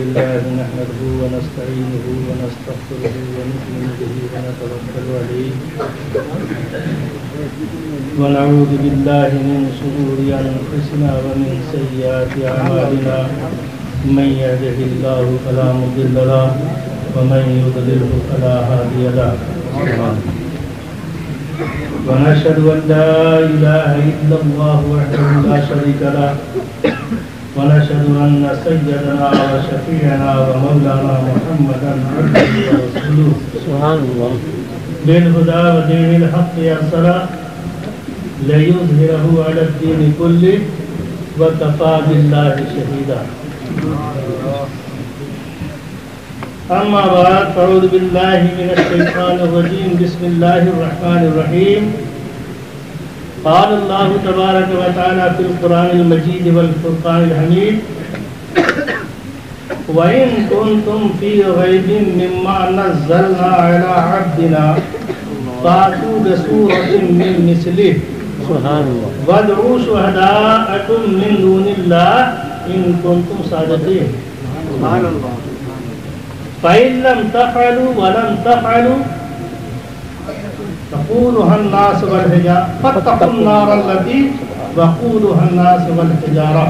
لله نحمده ونستعينه ونستغفره ونؤمن به ونتوكل عليه ونعوذ بالله من شرور أنفسنا ومن سيئات أعمالنا من يهده الله فلا مضل له ومن يضلله فلا هادي له ونشهد أن لا إله إلا الله وحده لا شريك له ونشهد أن سيدنا وشفيعنا ومولانا محمدا عبده ورسوله سبحان الله بالهدى ودين الحق أرسله ليظهره على الدين كله وكفى بالله شهيدا أما بعد فأعوذ بالله من الشيطان الرجيم بسم الله الرحمن الرحيم قال الله تبارك وتعالى في القرآن المجيد والفرقان الحميد وإن كنتم في ريب مما نزلنا على عبدنا فأتوا بسورة من مثله وادعوا شهداءكم من دون الله إن كنتم صادقين فإن لم تفعلوا ولم تفعلوا فقودها الناس والحجارة فاتقوا النار التي وقودها الناس والحجارة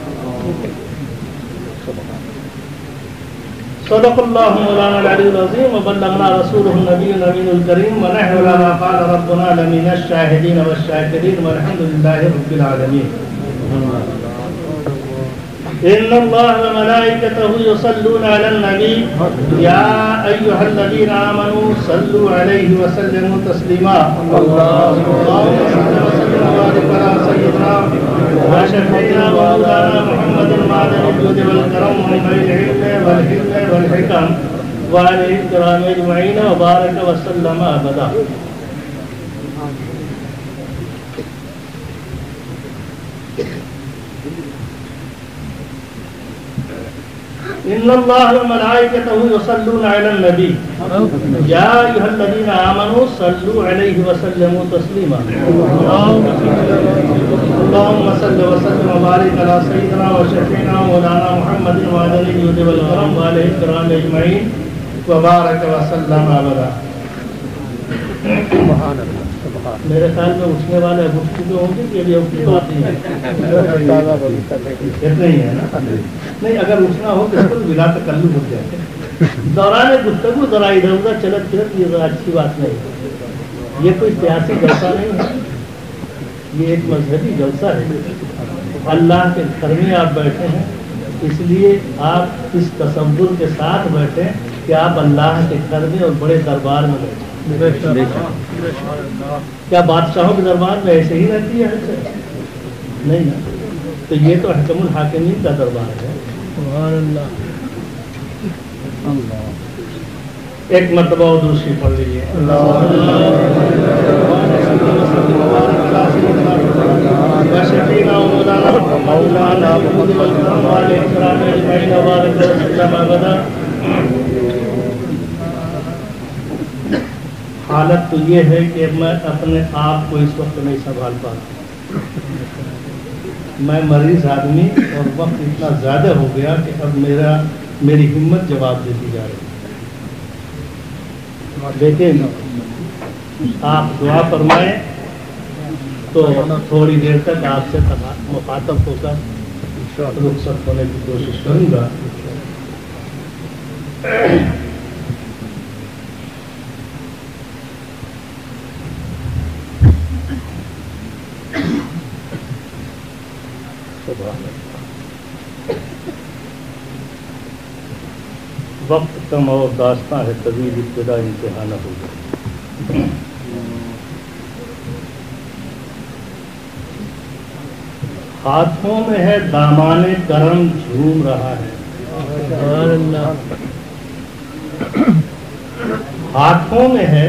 صدق الله مولانا العلي العظيم وبلغنا رسوله النبي الأمين الكريم ونحن على ما قال ربنا لمن الشاهدين والشاكرين والحمد لله رب العالمين. إن الله وملائكته يصلون على النبي يا أيها الذين آمنوا صلوا عليه وسلموا تسليما اللهم صل وسلم وبارك على سيدنا وشفيعنا ومولانا محمد معدن الجود والكرم ومنبع العلم والحلم والحكم وعليه الكرام أجمعين وبارك وسلم أبدا. إن الله وملائكته يصلون على النبي يا أيها الذين آمنوا صلوا عليه وسلموا تسليما اللهم صل وسلم وبارك على سيدنا وشفيعنا مولانا محمد معدن الجود والكرم وعليه الكرام أجمعين وبارك وسلم أبدا. میرے خیال میں اٹھنے والے گفتگو ہوں گے کہ ابھی اس کی بات نہیں ہے اتنا ہی ہے نا نہیں اگر اٹھنا ہو تو اس کو بلا تکلف ہو جائے دوران گفتگو ذرا ادھر ادھر چلت پھرت یہ ذرا اچھی بات نہیں ہے. یہ کوئی سیاسی جلسہ نہیں ہے یہ ایک مذہبی جلسہ ہے. اللہ کے گھر میں آپ بیٹھے ہیں اس لیے آپ اس تصور کے ساتھ بیٹھیں کہ آپ اللہ کے گھر میں اور بڑے دربار میں بیٹھے. کیا بادشاہوں کے دربار میں ایسے ہی رہتی ہے نہیں نا تو یہ تو حکم الحاکمین کا دربار ہے. ایک مرتبہ اور دوسری پڑھ لیجیے. حالت تو یہ ہے کہ میں اپنے آپ کو اس وقت نہیں سنبھال پاتا. میں مریض آدمی اور وقت اتنا زیادہ ہو گیا کہ اب میری ہمت جواب دیتی جا رہی ہے. لیکن آپ دعا فرمائیں تو تھوڑی دیر تک آپ سے مخاطب ہو کر رخصت ہونے کی کوشش کروں گا. وقت کم اور داستان ہے طویل ابتدا انتہا نہ ہو جائے. ہاتھوں میں ہے دامان کرم جھوم رہا ہے. ہاتھوں میں ہے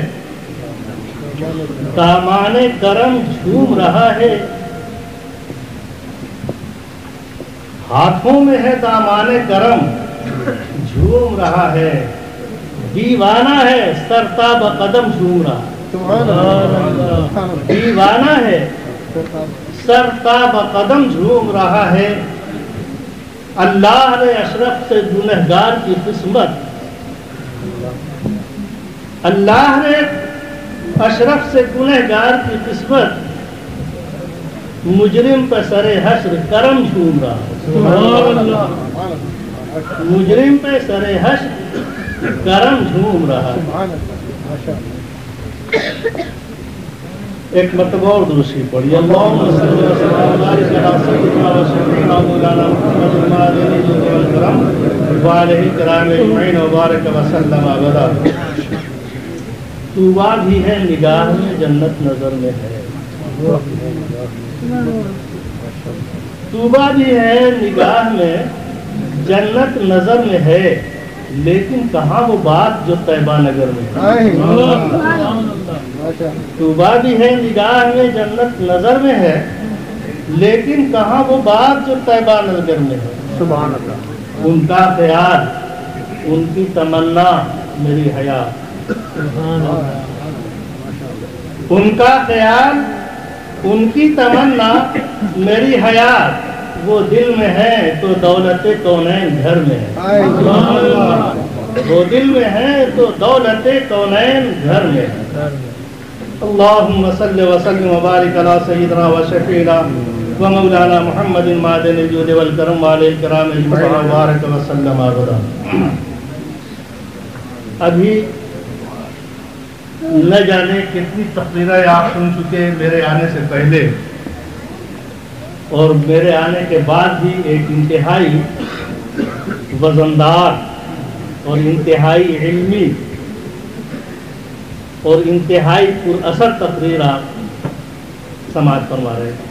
دامان کرم جھوم رہا ہے. ہاتھوں میں ہے دامان کرم جھوم رہا ہے. دیوانہ ہے سرتاب قدم جھوم رہا. دیوانہ ہے سرتاب قدم جھوم رہا ہے. اللہ نے اشرف سے گنہگار کی قسمت، اللہ نے اشرف سے گنہگار کی قسمت مجرم پہ سر حشر کرم جھوم رہا، مجرم پہ سر حشر کرم جھوم رہا۔ ایک مرتبہ اور درشی پڑھی، اللہم صلی اللہ علیہ وسلم ابدا۔ طوبیٰ بھی ہے نگاہ میں جنت نظر میں ہے، طوبیٰ بھی ہے نگاہ میں جنت نظر میں ہے، لیکن کہاں وہ بات جو طیبہ نگر میں ہے۔ طوبیٰ بھی ہے نگاہ میں جنت نظر میں ہے، لیکن کہاں وہ بات جو طیبہ نگر میں ہے۔ سبحان اللہ۔ ان کا خیال، ان کی تمنا میری حیات، ان کا خیال، ان کی تمنا میری حیات، وہ دل میں ہے تو دولت کونین گھر میں ہے، وہ دل میں ہے تو دولت کونین گھر میں ہے۔ اللہم صلی وسلم وبارک علی سیدنا و شفیعنا و مولانا محمد معدن الجود والکرم وعلی الکرام اجمعین وبارک وسلم ابدا۔ ابھی نہ جانے کتنی تقریریں آپ سن چکے میرے آنے سے پہلے، اور میرے آنے کے بعد بھی ایک انتہائی وزندار اور انتہائی علمی اور انتہائی پر اثر تقریر آپ سماعت فرما رہے ہیں۔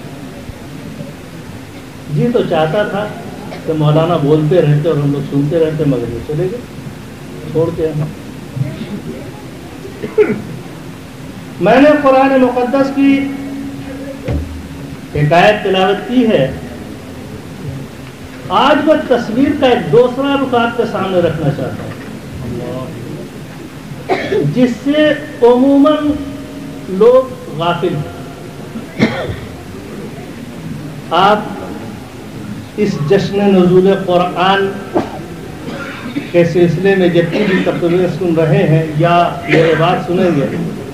جی تو چاہتا تھا کہ مولانا بولتے رہتے اور ہم لوگ سنتے رہتے، مگر یہ چلے گئے چھوڑ کے ہم۔ میں نے قرآن مقدس کی ایک آیت تلاوت کی ہے، آج میں تصویر کا ایک دوسرا رخ آپ کے سامنے رکھنا چاہتا ہوں، جس سے عموماً لوگ غافل ہیں۔ آپ اس جشن نزول قرآن کے سلسلے میں جتنی بھی تقریریں سن رہے ہیں یا میرے بات سنیں گے،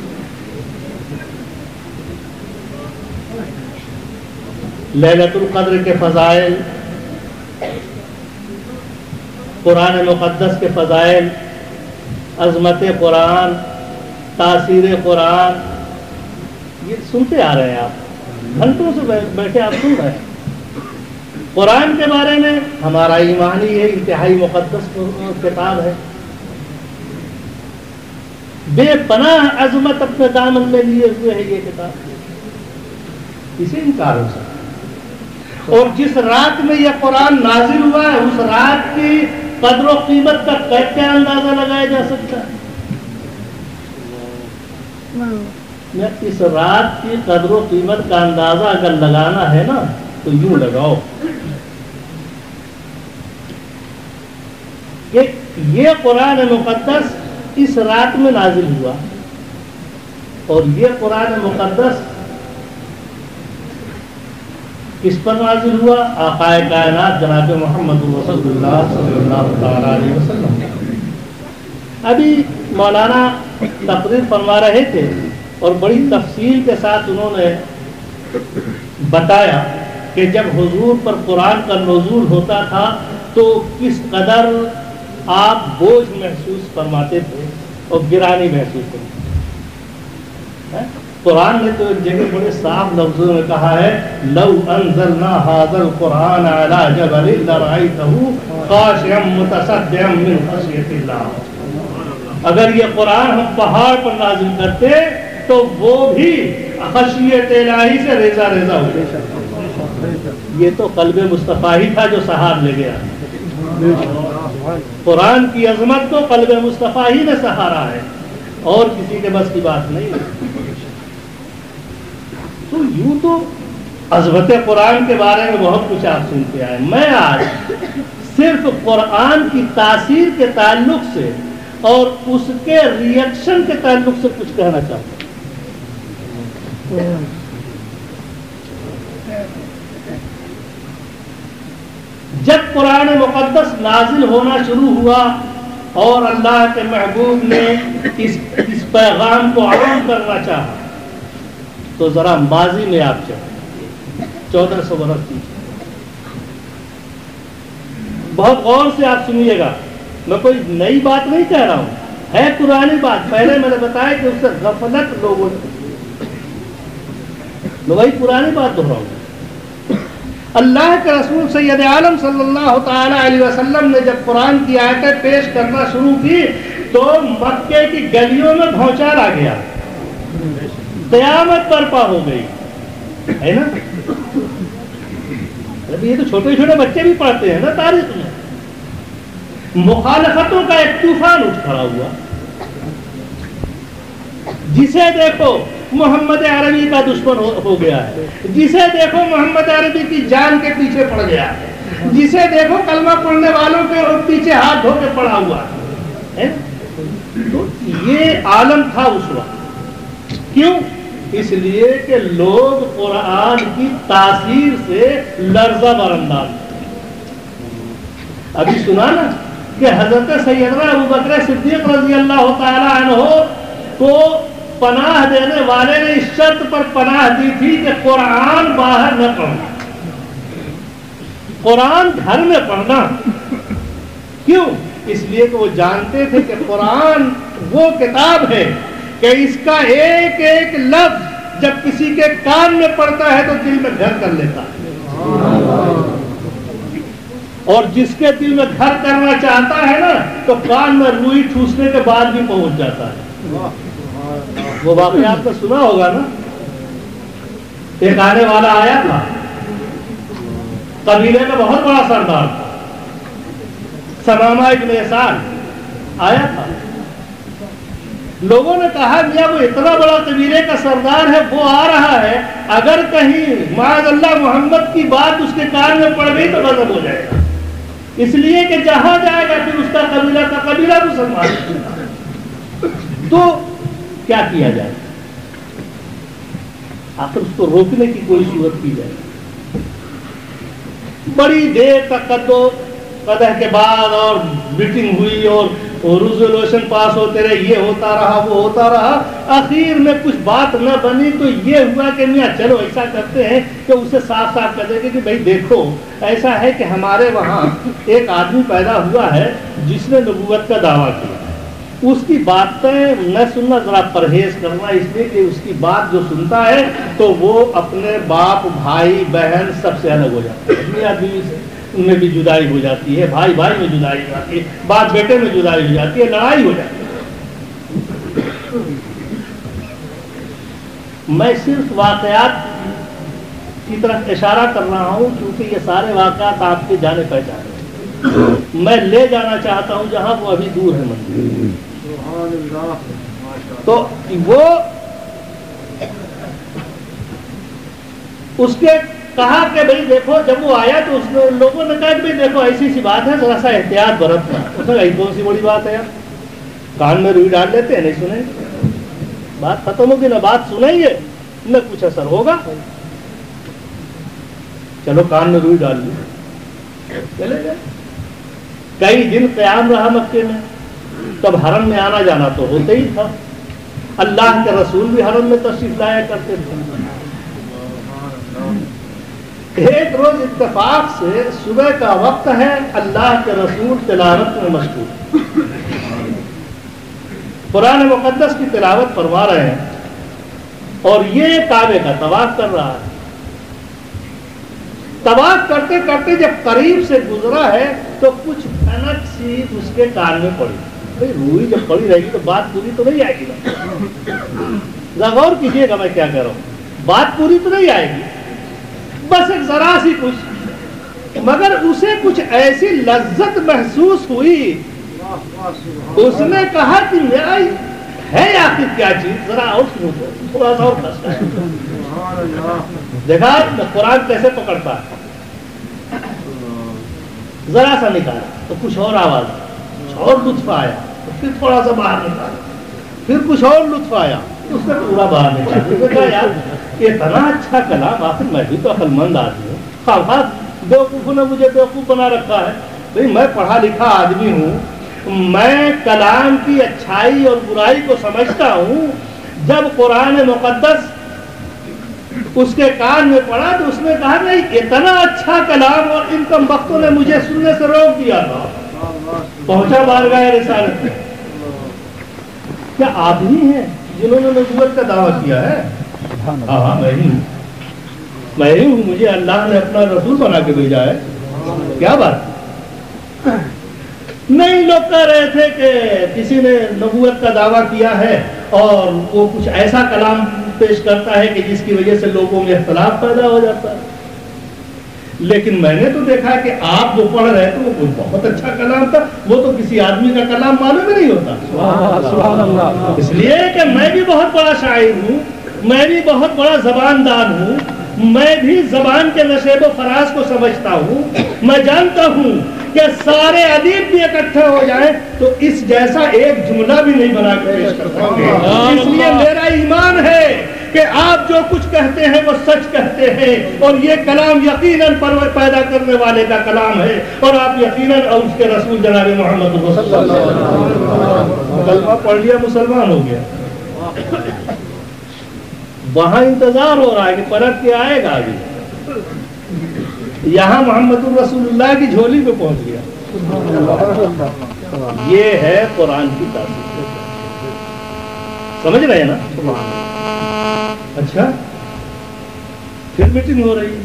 لیلۃ القدر کے فضائل، قرآن مقدس کے فضائل، عظمت قرآن، تاثیر قرآن، یہ سنتے آ رہے ہیں آپ، گھنٹوں سے بیٹھے آپ سن رہے ہیں۔ قرآن کے بارے میں ہمارا ایمان ہی ہے، انتہائی مقدس کتاب ہے، بے پناہ عظمت اپنے دامن میں لیے ہوئے ہے یہ کتاب، اسے انکار ہو سکتا۔ اور جس رات میں یہ قرآن نازل ہوا ہے، اس رات کی قدر و قیمت کا کیا اندازہ لگایا جا سکتا ہے؟ اس رات کی قدر و قیمت کا اندازہ اگر لگانا ہے نا تو یوں لگاؤ کہ یہ قرآن مقدس اس رات میں نازل ہوا، اور یہ قرآن مقدس کس پر نازل ہوا؟ آقائے کائنات جناب محمد رسول اللہ صلی اللہ علیہ وسلم۔ ابھی مولانا تقریر فرما رہے تھے اور بڑی تفصیل کے ساتھ انہوں نے بتایا کہ جب حضور پر قرآن کا نزول ہوتا تھا تو کس قدر آپ بوجھ محسوس فرماتے تھے اور گرانی محسوس کرتے تھے۔ قرآن نے تو ایک جگہ بڑے صاف لفظوں میں کہا ہے، لو انزلنا هذا القرآن على جبل لرأيته خاشعا متصدعا من خشية الله۔ اگر یہ قرآن ہم پہاڑ پر نازل کرتے تو وہ بھی خشیت الہی سے ریزہ ریزہ ہوتے۔ یہ تو قلب مصطفیٰ ہی تھا جو سہار لے گیا۔ قرآن کی عظمت تو قلب مصطفیٰ ہی نے سہارا ہے، اور کسی کے بس کی بات نہیں ہے۔ تو یوں تو عظمت قرآن کے بارے میں بہت کچھ آپ سنتے آئے، میں آج صرف قرآن کی تاثیر کے تعلق سے اور اس کے ریئیکشن کے تعلق سے کچھ کہنا چاہتا ہوں۔ جب قرآن مقدس نازل ہونا شروع ہوا اور اللہ کے محبوب نے اس پیغام کو عام کرنا چاہا تو ذرا ماضی میں آپ چلیں 1400 برس کی. بہت غور سے آپ سنیے گا، میں کوئی نئی بات نہیں کہہ رہا ہوں، ہے پرانی بات. پہلے میں نے بتایا کہ اس سے غفلت لوگوں نے، میں وہی پرانی بات دہراؤں. اللہ کے رسول سید عالم صلی اللہ تعالی علیہ وسلم نے جب قرآن کی آیتیں پیش کرنا شروع کی تو مکے کی گلیوں میں بھونچال آ گیا، قیامت برپا ہو گئی، ہے نا. یہ تو چھوٹے چھوٹے بچے بھی پڑھتے ہیں نا تاریخ میں. مخالفتوں کا ایک طوفان اٹھ کھڑا ہوا، جسے دیکھو محمد عربی کا دشمن ہو گیا ہے، جسے دیکھو محمد عربی کی جان کے پیچھے پڑ گیا ہے، جسے دیکھو کلمہ پڑھنے والوں کے پیچھے ہاتھ دھو کے پڑا ہوا ہے. تو یہ عالم تھا اس وقت. کیوں؟ اس لیے کہ لوگ قرآن کی تاثیر سے لرزہ برانداز. ابھی سنا نا کہ حضرت سیدنا ابوبکر صدیق رضی اللہ تعالی عنہ کو پناہ دینے والے نے اس شرط پر پناہ دی تھی کہ قرآن باہر نہ پڑھنا، قرآن گھر میں پڑھنا. کیوں؟ اس لیے کہ وہ جانتے تھے کہ قرآن وہ کتاب ہے کہ اس کا ایک ایک لفظ جب کسی کے کان میں پڑتا ہے تو دل میں گھر کر لیتا ہے، اور جس کے دل میں گھر کرنا چاہتا ہے نا تو کان میں روئی ٹھوسنے کے بعد بھی پہنچ جاتا ہے. وہ واقعہ آپ نے سنا ہوگا نا. ایک آنے والا آیا تھا، قبیلے میں بہت بڑا سردار تھا، سمامہ ابن یسار آیا تھا. لوگوں نے کہا میاں وہ اتنا بڑا قبیلے کا سردار ہے، وہ آ رہا ہے، اگر کہیں معاذ اللہ محمد کی بات اس کے کان میں پڑ گئی تو غضب ہو جائے گا، اس لیے کہ جہاں جائے گا پھر اس کا قبیلہ مسلمان. تو کیا کیا جائے؟ آخر اس کو روکنے کی کوئی صورت کی جائے. بڑی دیر تک قدح کے بعد اور میٹنگ ہوئی اور ریزولوشن پاس ہوتے رہے، یہ ہوتا رہا وہ ہوتا رہا. آخر میں کچھ بات نہ بنی تو یہ ہوا کہ میاں چلو ایسا کرتے ہیں کہ اسے صاف صاف کر دیں گے کہ بھائی دیکھو ایسا ہے کہ ہمارے وہاں ایک آدمی پیدا ہوا ہے جس نے نبوت کا دعویٰ کیا، اس کی باتیں نہ سننا، ذرا پرہیز کرنا، اس لیے کہ اس کی بات جو سنتا ہے تو وہ اپنے باپ بھائی بہن سب سے الگ ہو جاتا ہے. میاں بیوی سے ان میں بھی جدائی ہو جاتی ہے، بھائی بھائی میں جدائی ہو جاتی ہے، باپ بیٹے میں جدائی ہو جاتی ہے، لڑائی ہو جاتی ہے. میں صرف واقعات کی طرف اشارہ کر رہا ہوں کیونکہ یہ سارے واقعات آپ کے جانے پہچانے ہیں. میں لے جانا چاہتا ہوں جہاں وہ ابھی دور ہے منزل. تو وہ اس کے کہا کہ بھئی دیکھو، جب وہ آیا تو اس لوگوں نے کہا کہ بھئی دیکھو ایسی سی بات ہے، ذرا سا احتیاط برتنا. اس نے کہا کون سی بڑی بات ہے یار، کان میں روئی ڈال لیتے ہیں، نہیں سنیں، بات ختم ہوگی، نہ بات سنیں گے نہ کچھ اثر ہوگا. چلو کان میں روئی ڈال لی، چلے گئے. کئی دن قیام رہا مکے میں. تب حرم میں آنا جانا تو ہوتا ہی تھا، اللہ کے رسول بھی حرم میں تشریف لایا کرتے تھے. ایک روز اتفاق سے صبح کا وقت ہے، اللہ کے رسول تلاوت میں مشغول، قرآن مقدس کی تلاوت فرما رہے ہیں اور یہ کعبے کا طواف کر رہا ہے. طواف کرتے کرتے جب قریب سے گزرا ہے تو کچھ کھنک سی اس کے کان میں پڑی. روئی جب پڑی رہے گی تو بات پوری تو نہیں آئے گی. غور کیجیے گا میں کیا کہہ رہا ہوں، بات پوری تو نہیں آئے گی، بس ایک ذرا سی کچھ، مگر اسے کچھ ایسی لذت محسوس ہوئی. اس نے کہا کہ میرا ہے آخر کیا چیز، ذرا اور سنو، تھوڑا سا اور پھنستا ہے. دیکھا قرآن کیسے پکڑتا ہے، ذرا سا نکالا تو کچھ اور آواز، کچھ اور لطف آیا، پھر تھوڑا سا باہر نکالا، پھر کچھ اور لطف آیا، اس نے پورا باہر نکالا. کہا یار اتنا اچھا کلام، آخر میں بھی تو عقل مند آدمی ہوں، خواہ बेवकूफ़ों ने मुझे बेवकूफ़ बना रखा है। भाई मैं पढ़ा लिखा आदमी हूँ, मैं कलाम की अच्छाई और बुराई को समझता हूँ। जब कुरान मुक़द्दस उसके कान में पड़ा तो उसने कहा नहीं इतना अच्छा कलाम, और इन कम वक्तों ने मुझे सुनने से रोक दिया था। पहुंचा बारगाह रिसालत में। क्या आप ही हैं जिन्होंने नबूवत का दावा किया है? हाँ मैं ही हूँ, मुझे अल्लाह ने अपना रसूल बना के भेजा है। क्या बात? नहीं, लोग कह रहे थे कि किसी ने नबूवत का दावा किया है और वो कुछ ऐसा कलाम पेश करता है कि जिसकी वजह से लोगों में इख्तलाफ पैदा हो जाता है। लेकिन मैंने तो देखा कि आप जो पढ़ रहे थे वो कुछ बहुत अच्छा कलाम था, वो तो किसी आदमी का कलाम मालूम ही नहीं होता। सुभान अल्लाह। इसलिए कि मैं भी बहुत बड़ा शायर हूँ, मैं भी बहुत बड़ा जबानदार हूँ, मैं भी जबान के नशेब फराज को समझता हूँ। मैं जानता हूँ कि सारे अदीब भी इकट्ठे हो जाए तो इस जैसा एक जुमला भी नहीं बना के पेश कर सकते। इसलिए मेरा ईमान है कि आप जो कुछ कहते हैं वो सच कहते हैं, और ये कलाम यकीनन पैदा करने वाले का कलाम है, और आप यकीनन और उसके रसूल जनाब मोहम्मद कलमा पढ़ लिया मुसलमान हो गया। वहां इंतजार हो रहा है कि परत के आएगा अभी, यहाँ मोहम्मद रसूलुल्लाह की झोली पे पहुंच गया। ये है कुरान की तासीर, समझ रहे हैं ना? अच्छा, फिर मीटिंग हो रही है।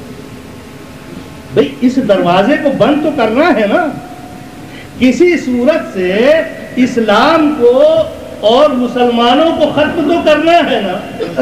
भाई इस दरवाजे को बंद तो करना है ना, किसी सूरत से इस्लाम को और मुसलमानों को खत्म तो करना है ना,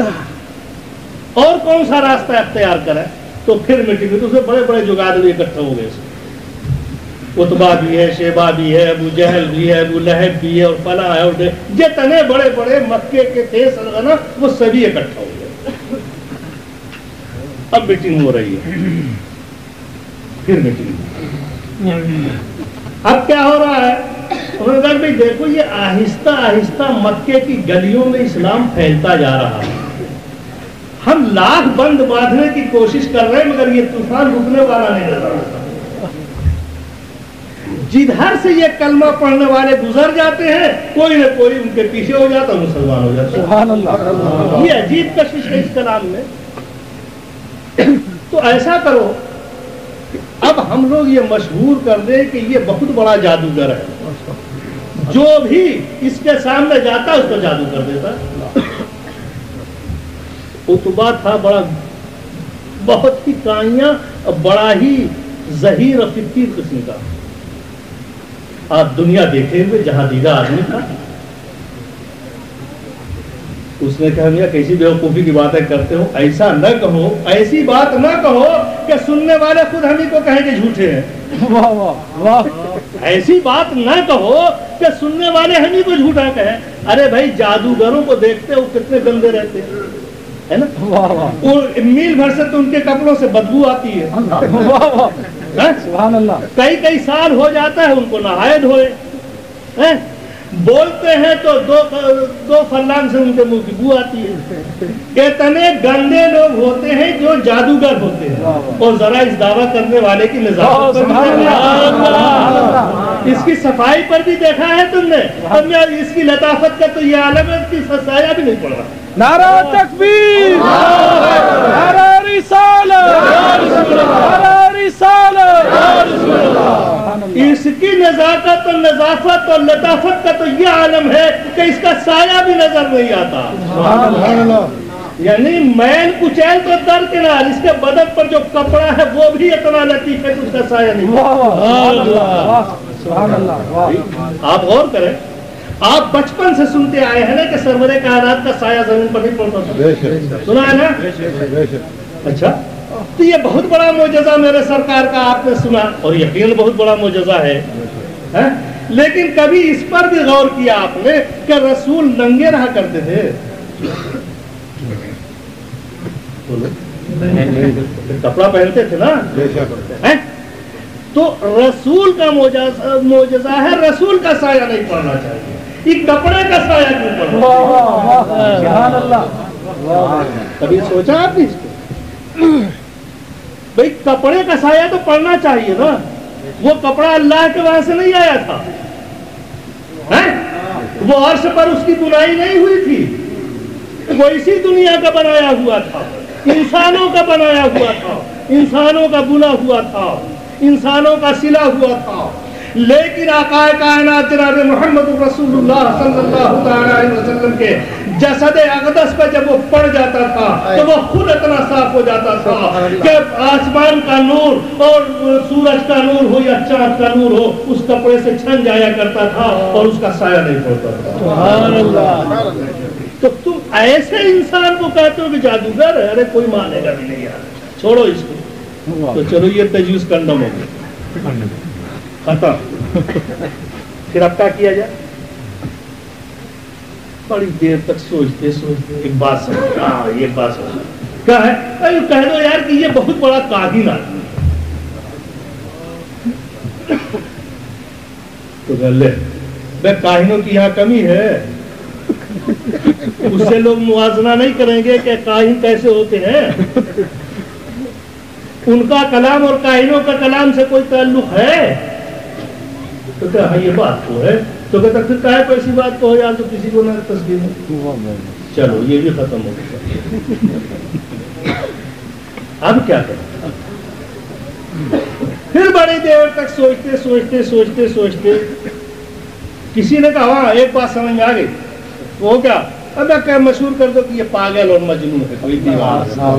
और कौन सा रास्ता अख्तियार करें? तो फिर मीटिंग, तो उसमें बड़े बड़े जुगाड़ इकट्ठे हो गए। उतबा भी है, शेबा भी है, अबू जहल भी है, अबू लहब भी है, और फला है, और जितने बड़े बड़े मक्के के थे सरगना वो सभी इकट्ठा हो गए। अब मीटिंग हो रही है, फिर मीटिंग। अब क्या हो रहा है? उन्होंने कहा भाई देखो ये आहिस्ता आहिस्ता मक्के की गलियों में इस्लाम फैलता जा रहा है। हम लाख बंद बांधने की कोशिश कर रहे हैं मगर ये तूफान रुकने वाला नहीं नजर आता। जिधर से ये कलमा पढ़ने वाले गुजर जाते हैं कोई न कोई उनके पीछे हो जाता, मुसलमान हो जाता। सुभान अल्लाह। ये अजीब कशिश है इस कलाम में। तो ऐसा करो, अब हम लोग ये मशहूर कर दें कि ये बहुत बड़ा जादूगर है, जो भी इसके सामने जाता उसको जादू कर देता। उतबा था बड़ा, बहुत ही काइया, बड़ा ही ज़हीर और फिकीर किस्म का, आप दुनिया देखे हुए जहां दीदा आदमी था। उसने कहा मियां कैसी बेवकूफी की बातें करते हो, ऐसा न कहो, ऐसी बात न कहो कि सुनने वाले खुद हम ही को कहें कि झूठे हैं। वाह वाह वाह। ऐसी बात न कहो कि सुनने वाले हम ही को झूठा कहें। अरे भाई जादूगरों को देखते हो कितने गंदे रहते हैं, है ना? वाह वाह। मील भर से तो उनके कपड़ों से बदबू आती है। वाह वाह, सुभान अल्लाह। कई कई साल हो जाता है उनको नहाए धोए, बोलते हैं तो दो फरलांग से उनके मुंह की बू आती है। इतने गंदे लोग होते हैं जो जादूगर होते हैं, और जरा इस दावा करने वाले की निजात इसकी सफाई पर भी देखा है तुमने। अब इसकी लताफत का तो ये आलम है, इसकी साया भी नहीं पड़ रहा। नारा तकबीर, नारा रिसालत, नारा रिसालत। इसकी नजाकत और नजाफत और लताफत का तो ये आलम है कि इसका साया भी नजर नहीं आता। यानी मैल कुचैल तो दरकिनार, इसके बदन पर जो कपड़ा है वो भी इतना लतीफ है कि उसका साया नहीं। आप गौर करें, आप बचपन से सुनते आए हैं ना कि सरवरे कायनात का साया जमीन पर नहीं पड़ता था, सुना है ना? अच्छा, तो ये बहुत बड़ा मोजज़ा मेरे सरकार का आपने सुना, और यकीन बहुत बड़ा मोजज़ा है? लेकिन कभी इस पर भी गौर किया आपने कि रसूल नंगे रहा करते थे? कपड़ा पहनते थे ना, है? तो रसूल का मोजज़ा है, रसूल का साया नहीं पड़ना चाहिए, ये कपड़े का साया क्यों पड़ना? कभी सोचा आपने इसको? بھئی کپڑے کا سایہ تو پڑنا چاہیے نا، وہ کپڑا اللہ کے وہاں سے نہیں آیا تھا، وہ عرش پر اس کی بنائی نہیں ہوئی تھی، وہ اسی دنیا کا بنایا ہوا تھا، انسانوں کا بنایا ہوا تھا، انسانوں کا بنا ہوا تھا، انسانوں کا سلا ہوا تھا۔ لیکن آقا کائنات جناب محمد رسول اللہ صلی اللہ علیہ وسلم کے جسد اقدس پہ جب وہ پڑ جاتا تھا تو وہ خود اتنا صاف ہو جاتا تھا کہ آسمان کا نور اور سورج کا نور ہو یا چاند کا نور ہو اس کپڑے سے چھن جایا کرتا تھا اور اس کا سایہ نہیں پڑتا تھا۔ سبحان اللہ۔ تو تم ایسے انسان کو کہتے ہو کہ جادوگر ہے؟ ارے کوئی مانے گا بھی نہیں یار، چھوڑو اس کو۔ تو چلو یہ تجویز کنڈم ہو گیا، ختم۔ پھر اب کیا کیا جائے؟ بڑی دیر تک سوچتے سوچتے ایک بات سمجھ، ہاں یہ بات سمجھ کیا ہے، کہہ دو یار کہ یہ بہت بڑا کاہن آدمی، تو کہہ لے بے کاہنوں کی یہاں کمی ہے، اس سے لوگ موازنہ نہیں کریں گے کہ کاہن کیسے ہوتے ہیں، ان کا کلام اور کاہنوں کا کلام سے کوئی تعلق ہے؟ تو کہا ہاں یہ بات تو ہے، تو کہتا پھر کہے کوئی ایسی بات تو یار تو کسی کو نہ تصدیق ہو۔ چلو یہ بھی ختم ہو گیا، اب کیا کریں؟ پھر بڑی دیر تک سوچتے سوچتے سوچتے سوچتے کسی نے کہا ہاں ایک بات سمجھ میں آ گئی، وہ کیا؟ اب میں مشہور کر دو کہ یہ پاگل اور مجنون ہے، کوئی دیوانہ۔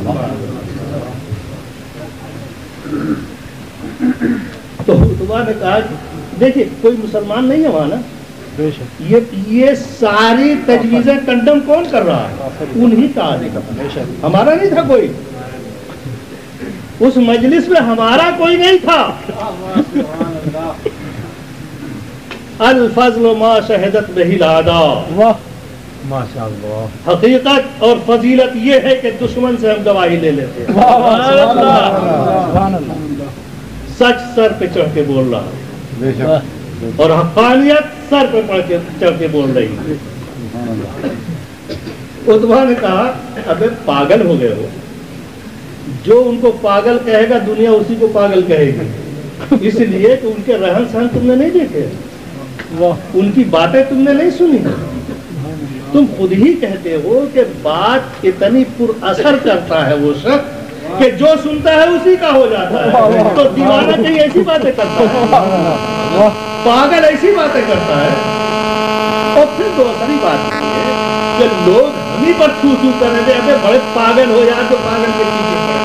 تو خطبہ نے کہا دیکھیں کوئی مسلمان نہیں ہے وہاں نا، یہ ساری تجویزیں کنڈم کون کر رہا ہے؟ انہی کا آدمی، ہمارا نہیں تھا کوئی، اس مجلس میں ہمارا کوئی نہیں تھا۔ الفضل ما شہدت بہ الاعداء، حقیقت اور فضیلت یہ ہے کہ دشمن سے ہم گواہی لے لیتے ہیں، سچ سر پہ چڑھ کے بول رہا ہے اور حقانیت سر پہ چڑھ کے بول رہی ہے۔ عتبہ نے کہا ابے پاگل ہو گئے ہو، جو ان کو پاگل کہے گا دنیا اسی کو پاگل کہے گی، اس لیے کہ ان کے رہن سہن تم نے نہیں دیکھے، ان کی باتیں تم نے نہیں سنی، تم خود ہی کہتے ہو کہ بات اتنی پر اثر کرتا ہے وہ شخص کہ جو سنتا ہے اسی کا ہو جاتا ہے، تو دیوانہ کہیں ایسی باتیں کرتا ہے، پاگل ایسی باتیں کرتا ہے۔ اور پھر دوسری بات یہ ہے کہ لوگ ہمیں پر چھو چھو کر رہے تھے بڑے پاگل ہو جائے تو پاگل کے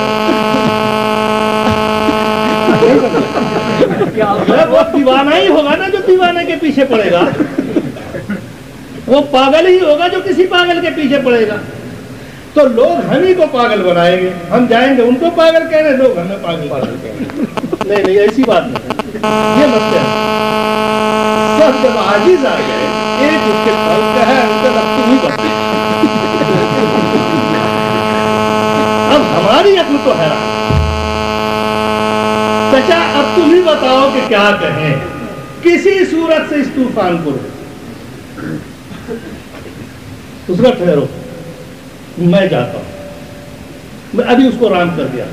پیچھے وہ دیوانہ ہی ہوگا نا جو دیوانے کے پیچھے پڑے گا، وہ پاگل ہی ہوگا جو کسی پاگل کے پیچھے پڑے گا۔ تو لوگ ہمیں کو پاگل بنائیں گے، ہم جائیں گے ان کو پاگل کہنے، لوگ ہمیں پاگل کہیں گے۔ نہیں نہیں ایسی بات نہیں، یہ مسئلہ ہے۔ سب جب عاجز آ گئے ایک اس کے خلق ہے ان کا لگتی نہیں بنتی، اب ہماری عقل تو حیران، چچا اب تم ہی بتاؤ کہ کیا کہیں، کسی صورت سے اس طوفان کو اس کا ٹھہرو، میں جاتا ہوں، میں ابھی اس کو رام کر دیا،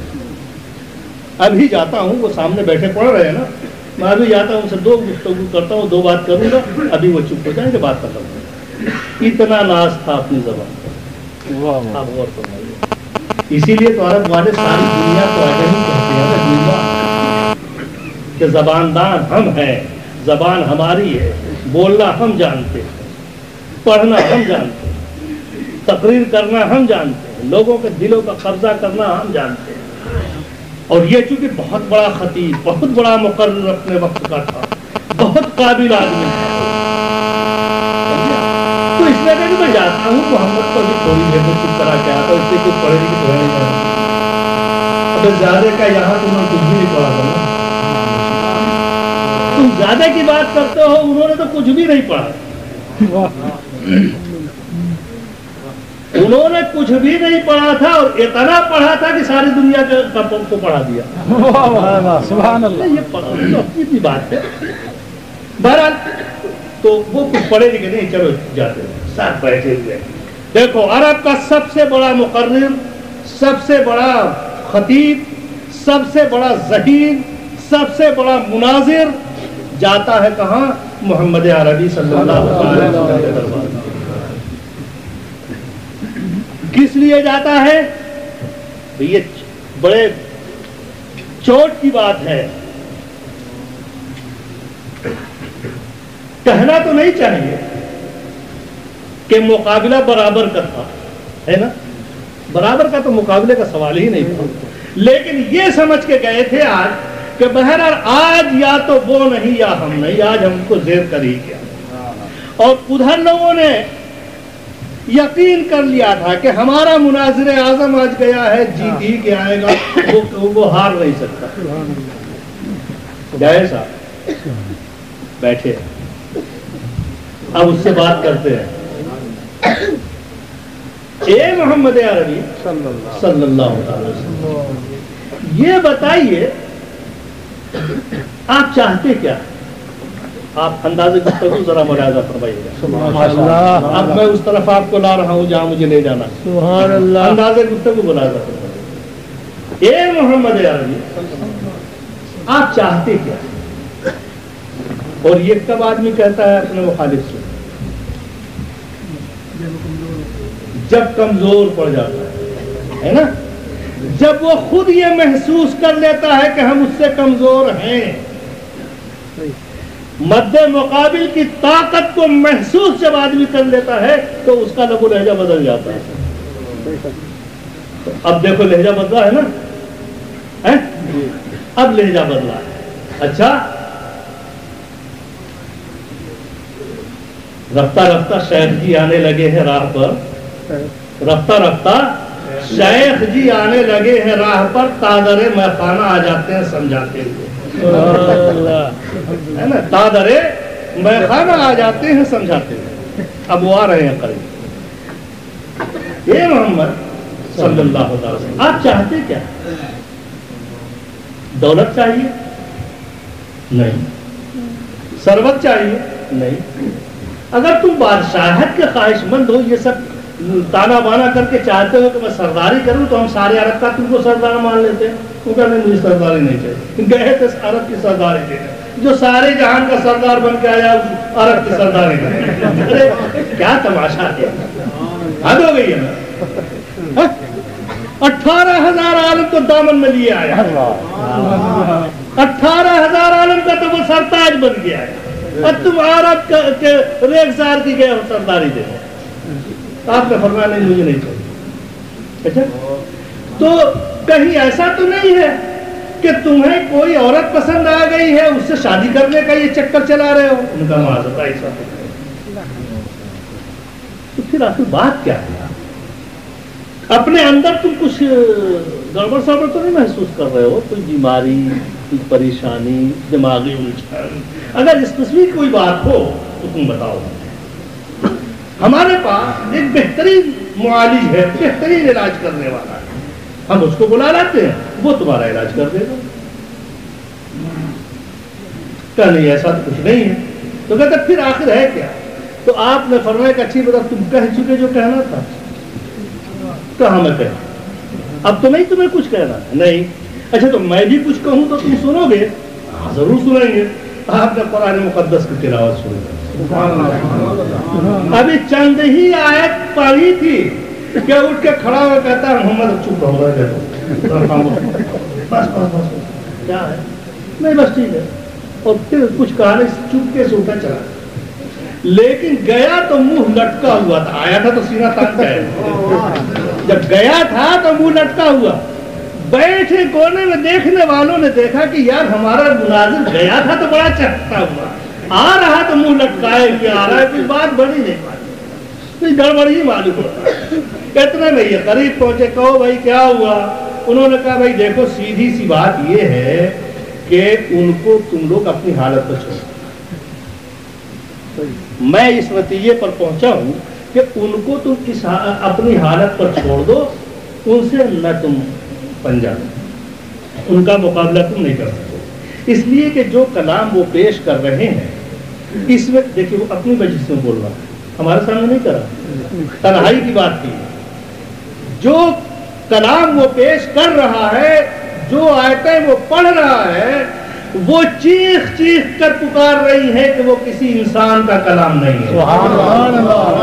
ابھی جاتا ہوں، وہ سامنے بیٹھے پڑھ رہے ہیں نا، میں ابھی جاتا ہوں ان سے دو گفتگو کرتا ہوں، دو بات کروں گا، ابھی وہ چپ ہو جائیں گے، بات ختم ہو جائے۔ اتنا ناز تھا اپنی زبان پر، آپ غور فرمائیے۔ اسی لیے تو عرب والے ساری دنیا کو آگے نہیں کہتے ہیں کہ زباندان ہم ہیں، زبان ہماری ہے، بولنا ہم جانتے ہیں، پڑھنا ہم جانتے ہیں، تقریر کرنا ہم جانتے ہیں، لوگوں کے دلوں کا قبضہ کرنا ہم جانتے ہیں۔ اور یہ چونکہ بہت بڑا خطیب، بہت بڑا مقرر اپنے وقت کا تھا، بہت قابل آدمی تھا، تو اس لیے کہ میں جاتا ہوں محمد کو بھی تھوڑی دیر میں چپ کرا کے آتا، اس سے کچھ پڑھے لکھے تو ہے نہیں جانا، اگر زیادہ کا یہاں تم نے کچھ بھی نہیں پڑھا تھا، تم زیادہ کی بات کرتے ہو، انہوں نے تو کچھ بھی نہیں پڑھا، انہوں نے کچھ بھی نہیں پڑھا تھا اور اتنا پڑھا تھا کہ ساری دنیا کو پڑھا دیا۔ سبحان اللہ، یہ پڑھا اپنی بھی بات ہے۔ بہرحال تو وہ کچھ پڑھے لکھے نہیں، چلو جاتے ساتھ بیٹھے ہوئے۔ دیکھو عرب کا سب سے بڑا مقرر، سب سے بڑا خطیب، سب سے بڑا ذہین، سب سے بڑا مناظر جاتا ہے کہاں؟ محمد عربی صلی اللہ علیہ وسلم کے دربار میں۔ کس لیے جاتا ہے؟ یہ بڑے چوٹ کی بات ہے، کہنا تو نہیں چاہیے کہ مقابلہ برابر کا تھا، ہے نا، برابر کا تو مقابلے کا سوال ہی نہیں تھا، لیکن یہ سمجھ کے گئے تھے آج کہ بہرحال آج یا تو وہ نہیں یا ہم نہیں، آج ہم کو زیر کر ہی کیا۔ اور ادھر لوگوں نے یقین کر لیا تھا کہ ہمارا مناظر اعظم آج گیا ہے، جیت ہی کے آئے گا، وہ ہار نہیں سکتا۔ گئے صاحب بیٹھے، اب اس سے بات کرتے ہیں۔ اے محمد عربی صلی اللہ علیہ وسلم، یہ بتائیے آپ چاہتے کیا؟ آپ انداز گفتگو ذرا ملاحظہ فرمائیے۔ اب میں اس طرف آپ کو لا رہا ہوں جہاں مجھے لے جانا۔ سبحان اللہ، انداز گفتگو ملاحظہ فرمائیے۔ اے محمد عربی، آپ چاہتے کیا؟ اور یہ کب آدمی کہتا ہے اپنے مخالف سے؟ جب کمزور پڑ جاتا ہے نا، جب وہ خود یہ محسوس کر لیتا ہے کہ ہم اس سے کمزور ہیں، مد مقابل کی طاقت کو محسوس جب آدمی کر لیتا ہے تو اس کا لب و لہجہ بدل جاتا ہے۔ اب دیکھو لہجہ بدلا ہے نا، اب لہجہ بدلا ہے۔ اچھا، رفتہ رفتہ شیخ جی آنے لگے ہیں راہ پر، رفتہ رفتہ شیخ جی آنے لگے ہیں راہ پر، تادر میخانہ آ جاتے ہیں سمجھاتے ہوئے، ہے نا، تادر میخانہ آ جاتے ہیں سمجھاتے ہوئے۔ اب وہ آ رہے ہیں قریب۔ اے محمد صلی اللہ علیہ وسلم، آپ چاہتے کیا؟ دولت چاہیے؟ نہیں۔ ثروت چاہیے؟ نہیں۔ اگر تم بادشاہت کے خواہش مند ہو، یہ سب تانا بانا کر کے چاہتے ہو کہ میں سرداری کروں، تو ہم سارے عرب کا تم کو سردار مان لیتے ہیں۔ وہ کہتے ہیں مجھے سرداری نہیں چاہیے، گئے تھے عرب کی سرداری دینے، جو سارے جہان کا سردار بن کے آیا عرب کی سرداری دینے۔ کیا تماشا ہے، حد ہو گئی ہے نا۔ 18,000 عالم کو دامن میں لیے آیا، 18,000 عالم کا تو وہ سرتاج بن گیا ہے، اور تم عرب کے ریگزار کی گئے ہو سرداری دے۔ آپ نے فرمایا نہیں، مجھے نہیں چاہیے۔ اچھا، تو کہیں ایسا تو نہیں ہے کہ تمہیں کوئی عورت پسند آ گئی ہے، اس سے شادی کرنے کا یہ چکر چلا رہے ہو؟ ان کا معذرت ایسا تو پھر آخر بات کیا ہے؟ اپنے اندر تم کچھ گڑبڑ سڑبڑ تو نہیں محسوس کر رہے ہو؟ کوئی بیماری، کوئی پریشانی، دماغی الجھن؟ اگر اس قسم کی کوئی بات ہو تو تم بتاؤ۔ ہمارے پاس ایک بہترین معالج ہے، بہترین علاج کرنے والا ہے، ہم اس کو بلا لاتے ہیں، وہ تمہارا علاج کر دے گا۔ کہ نہیں ایسا تو کچھ نہیں ہے، تو کہتے پھر آخر ہے کیا؟ تو آپ نے فرمایا کہ اچھی بات، تم کہہ چکے جو کہنا تھا، کہاں میں کہہ، اب تو نہیں تمہیں کچھ کہنا ہے؟ نہیں۔ اچھا، تو میں بھی کچھ کہوں تو تم سنو گے؟ ضرور سنیں گے۔ آپ نے قرآن مقدس کی تلاوت سنی، ابھی چند ہی آیت پڑھی تھی کہ اٹھ کے کھڑا ہو کہتا ہے محمد چپ رہو گا، بس کیا ہے؟ نہیں بس ٹھیک ہے، اور پھر کچھ کہا نہیں، چپ کے سے اٹھا چلا۔ لیکن گیا تو منہ لٹکا ہوا تھا، آیا تھا تو سینہ تان گیا، جب گیا تھا تو منہ لٹکا ہوا۔ بیٹھے کونے میں دیکھنے والوں نے دیکھا کہ یار ہمارا مناظر گیا تھا تو بڑا چہکتا ہوا، آ رہا تو منہ لٹکائے کہ آ رہا ہے، کوئی بات بڑی نہیں، کوئی گڑبڑ ہی معلوم ہوتا ہے۔ اتنے میں یہ قریب پہنچے، کہو بھائی کیا ہوا؟ انہوں نے کہا بھائی دیکھو سیدھی سی بات یہ ہے کہ ان کو تم لوگ اپنی حالت پر چھوڑو۔ میں اس نتیجے پر پہنچا ہوں کہ ان کو تم اپنی حالت پر چھوڑ دو، ان سے نہ تم پنجا دو، ان کا مقابلہ تم نہیں کر سکتے، اس لیے کہ جو کلام وہ پیش کر رہے ہیں اس میں دیکھیے وہ اپنی مجلس میں بول رہا ہے، ہمارے سامنے نہیں کر رہا، تنہائی کی بات کی، جو کلام وہ پیش کر رہا ہے، جو آیتیں وہ پڑھ رہا ہے، وہ چیخ چیخ کر پکار رہی ہے کہ وہ کسی انسان کا کلام نہیں ہے۔ سبحان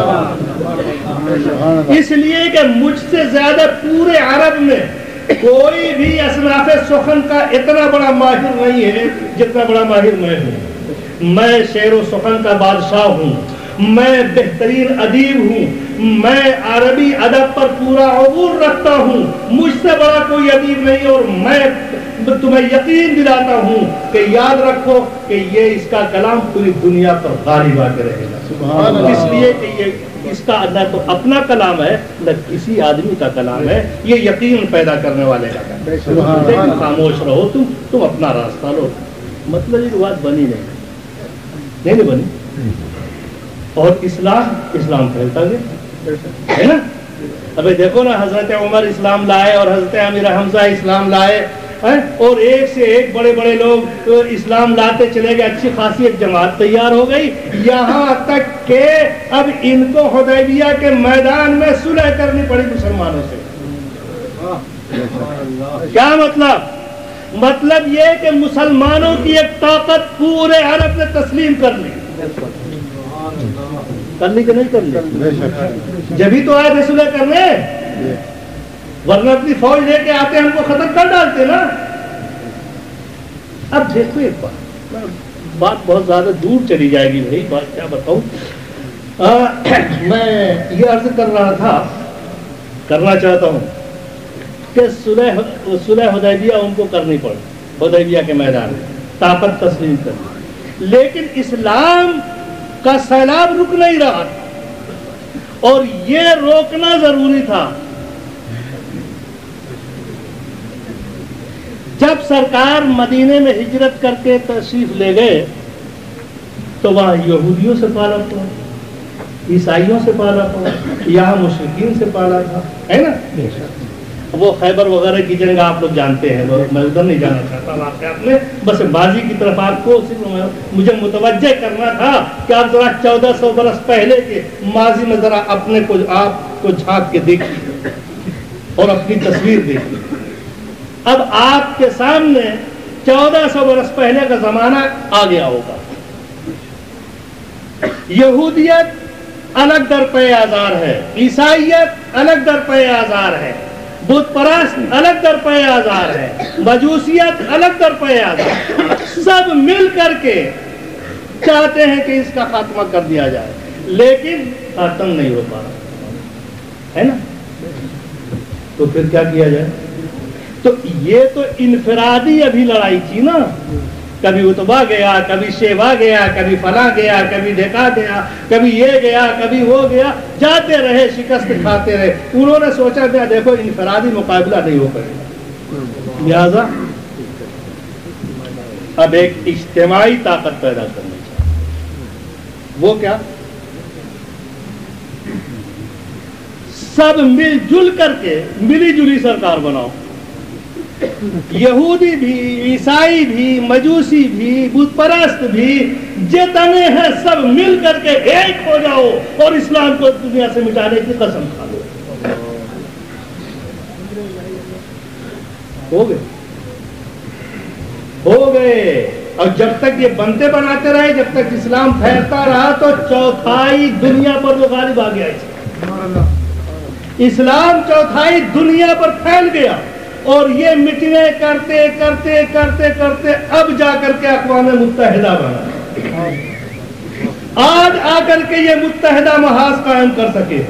اس لیے کہ مجھ سے زیادہ پورے عرب میں کوئی بھی اصناف سخن کا اتنا بڑا ماہر نہیں ہے جتنا بڑا ماہر میں ہوں۔ میں شعر و سخن کا بادشاہ ہوں، میں بہترین ادیب ہوں، میں عربی ادب پر پورا عبور رکھتا ہوں، مجھ سے بڑا کوئی ادیب نہیں، اور میں تمہیں یقین دلاتا ہوں کہ یاد رکھو کہ یہ اس کا کلام پوری دنیا پر غالب آ کے رہے گا، اس لیے کہ یہ اس کا نہ تو اپنا کلام ہے نہ کسی آدمی کا کلام ہے، یہ یقین پیدا کرنے والے کا کلام ہے۔ لیکن خاموش رہو، تم اپنا راستہ لو۔ مطلب یہ بات بنی نہیں بنی، اور اسلام پھیلتا گیا، ہے نا؟ ابھی دیکھو نا، حضرت عمر اسلام لائے اور حضرت امیر حمزہ اسلام لائے، اور ایک سے ایک بڑے بڑے لوگ اسلام لاتے چلے گئے، اچھی خاصی ایک جماعت تیار ہو گئی، یہاں تک کہ اب ان کو حدیبیہ کے میدان میں صلح کرنی پڑی مسلمانوں سے۔ کیا مطلب یہ کہ مسلمانوں کی ایک طاقت پورے عرب نے تسلیم کر لی کہ نہیں کر لی؟ جبھی تو آئے تھے صلح کرنے، ورنہ اپنی فوج لے کے آتے ہم کو ختم کر ڈالتے نا۔ اب دیکھو ایک بات بہت زیادہ دور چلی جائے گی بھائی، بات کیا بتاؤں، میں یہ عرض کرنا چاہتا ہوں کہ صلح حدیبیہ ان کو کرنی پڑی، حدیبیہ کے میدان میں طاقت تسلیم کرنی، لیکن اسلام کا سیلاب رک نہیں رہا تھا، اور یہ روکنا ضروری تھا۔ جب سرکار مدینے میں ہجرت کر کے تشریف لے گئے تو وہاں یہودیوں سے پالا پڑا، عیسائیوں سے پالا پڑا، یہاں مشرکین سے پالا تھا، ہے نا؟ وہ خیبر وغیرہ کی جنگ آپ لوگ جانتے ہیں، میں ادھر نہیں جانا چاہتا واقعات میں، بس بازی کی طرف آپ کو صرف مجھے متوجہ کرنا تھا کہ آپ ذرا 1400 برس پہلے کے ماضی میں ذرا اپنے کو آپ کو جھانک کے دیکھیے اور اپنی تصویر دیکھیے۔ اب آپ کے سامنے 1400 برس پہلے کا زمانہ آ گیا ہوگا۔ یہودیت الگ در پہ آزار ہے، عیسائیت الگ در پہ آزار ہے، بت پرست الگ در پہ آزار ہے، مجوسیت الگ در پہ آزار، سب مل کر کے چاہتے ہیں کہ اس کا خاتمہ کر دیا جائے، لیکن ختم نہیں ہو پا رہا ہے نا؟ تو پھر کیا کیا جائے؟ تو یہ تو انفرادی ابھی لڑائی تھی نا، کبھی اتبا گیا، کبھی شیوا گیا، کبھی فلاں گیا، کبھی ڈھکا گیا، کبھی یہ گیا، کبھی وہ گیا، جاتے رہے، شکست کھاتے رہے۔ انہوں نے سوچا کہ دیکھو انفرادی مقابلہ نہیں ہو پائے گا، لہذا اب ایک اجتماعی طاقت پیدا کرنی چاہیے۔ وہ کیا؟ سب مل جل کر کے ملی جلی سرکار بناؤ، یہودی بھی، عیسائی بھی، مجوسی بھی، بت پرست بھی، جتنے ہیں سب مل کر کے ایک ہو جاؤ اور اسلام کو دنیا سے مٹانے کی قسم کھا لو۔ ہو گئے اور جب تک یہ بنتے بناتے رہے، جب تک اسلام پھیلتا رہا تو چوتھائی دنیا پر وہ غالب آ گیا۔ اسلام چوتھائی دنیا پر پھیل گیا، اور یہ مٹنے کرتے کرتے کرتے کرتے اب جا کر کے اقوام متحدہ بنا، آج آ کر کے یہ متحدہ محاذ قائم کر سکے۔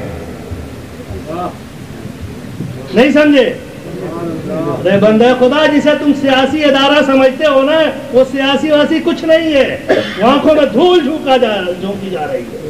نہیں سمجھے؟ رے بندہ خدا جسے تم سیاسی ادارہ سمجھتے ہو نا، وہ سیاسی واسی کچھ نہیں ہے، آنکھوں میں دھول جھونکی جا رہی ہے۔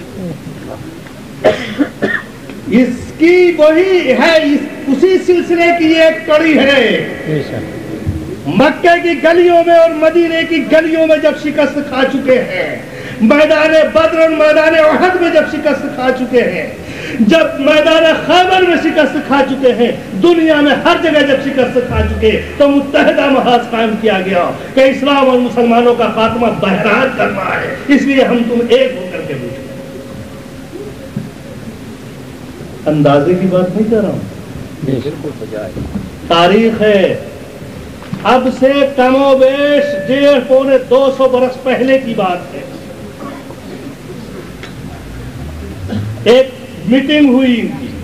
اس کی وہی ہے، اسی سلسلے کی ایک کڑی ہے۔ مکہ کی گلیوں میں اور مدینے کی گلیوں میں جب شکست کھا چکے ہیں، میدان بدر اور میدان احد میں جب شکست کھا چکے ہیں، جب میدان خیبر میں شکست کھا چکے ہیں، دنیا میں ہر جگہ جب شکست کھا چکے، تو متحدہ محاذ قائم کیا گیا کہ اسلام اور مسلمانوں کا خاتمہ بہرحال کرنا ہے، اس لیے ہم تم ایک ہو کر کے بیٹھے۔ اندازے کی بات نہیں کر رہا ہوں، تاریخ ہے، اب سے کم و بیش 150-200 برس پہلے کی بات ہے۔ ایک میٹنگ ہوئی ان کی،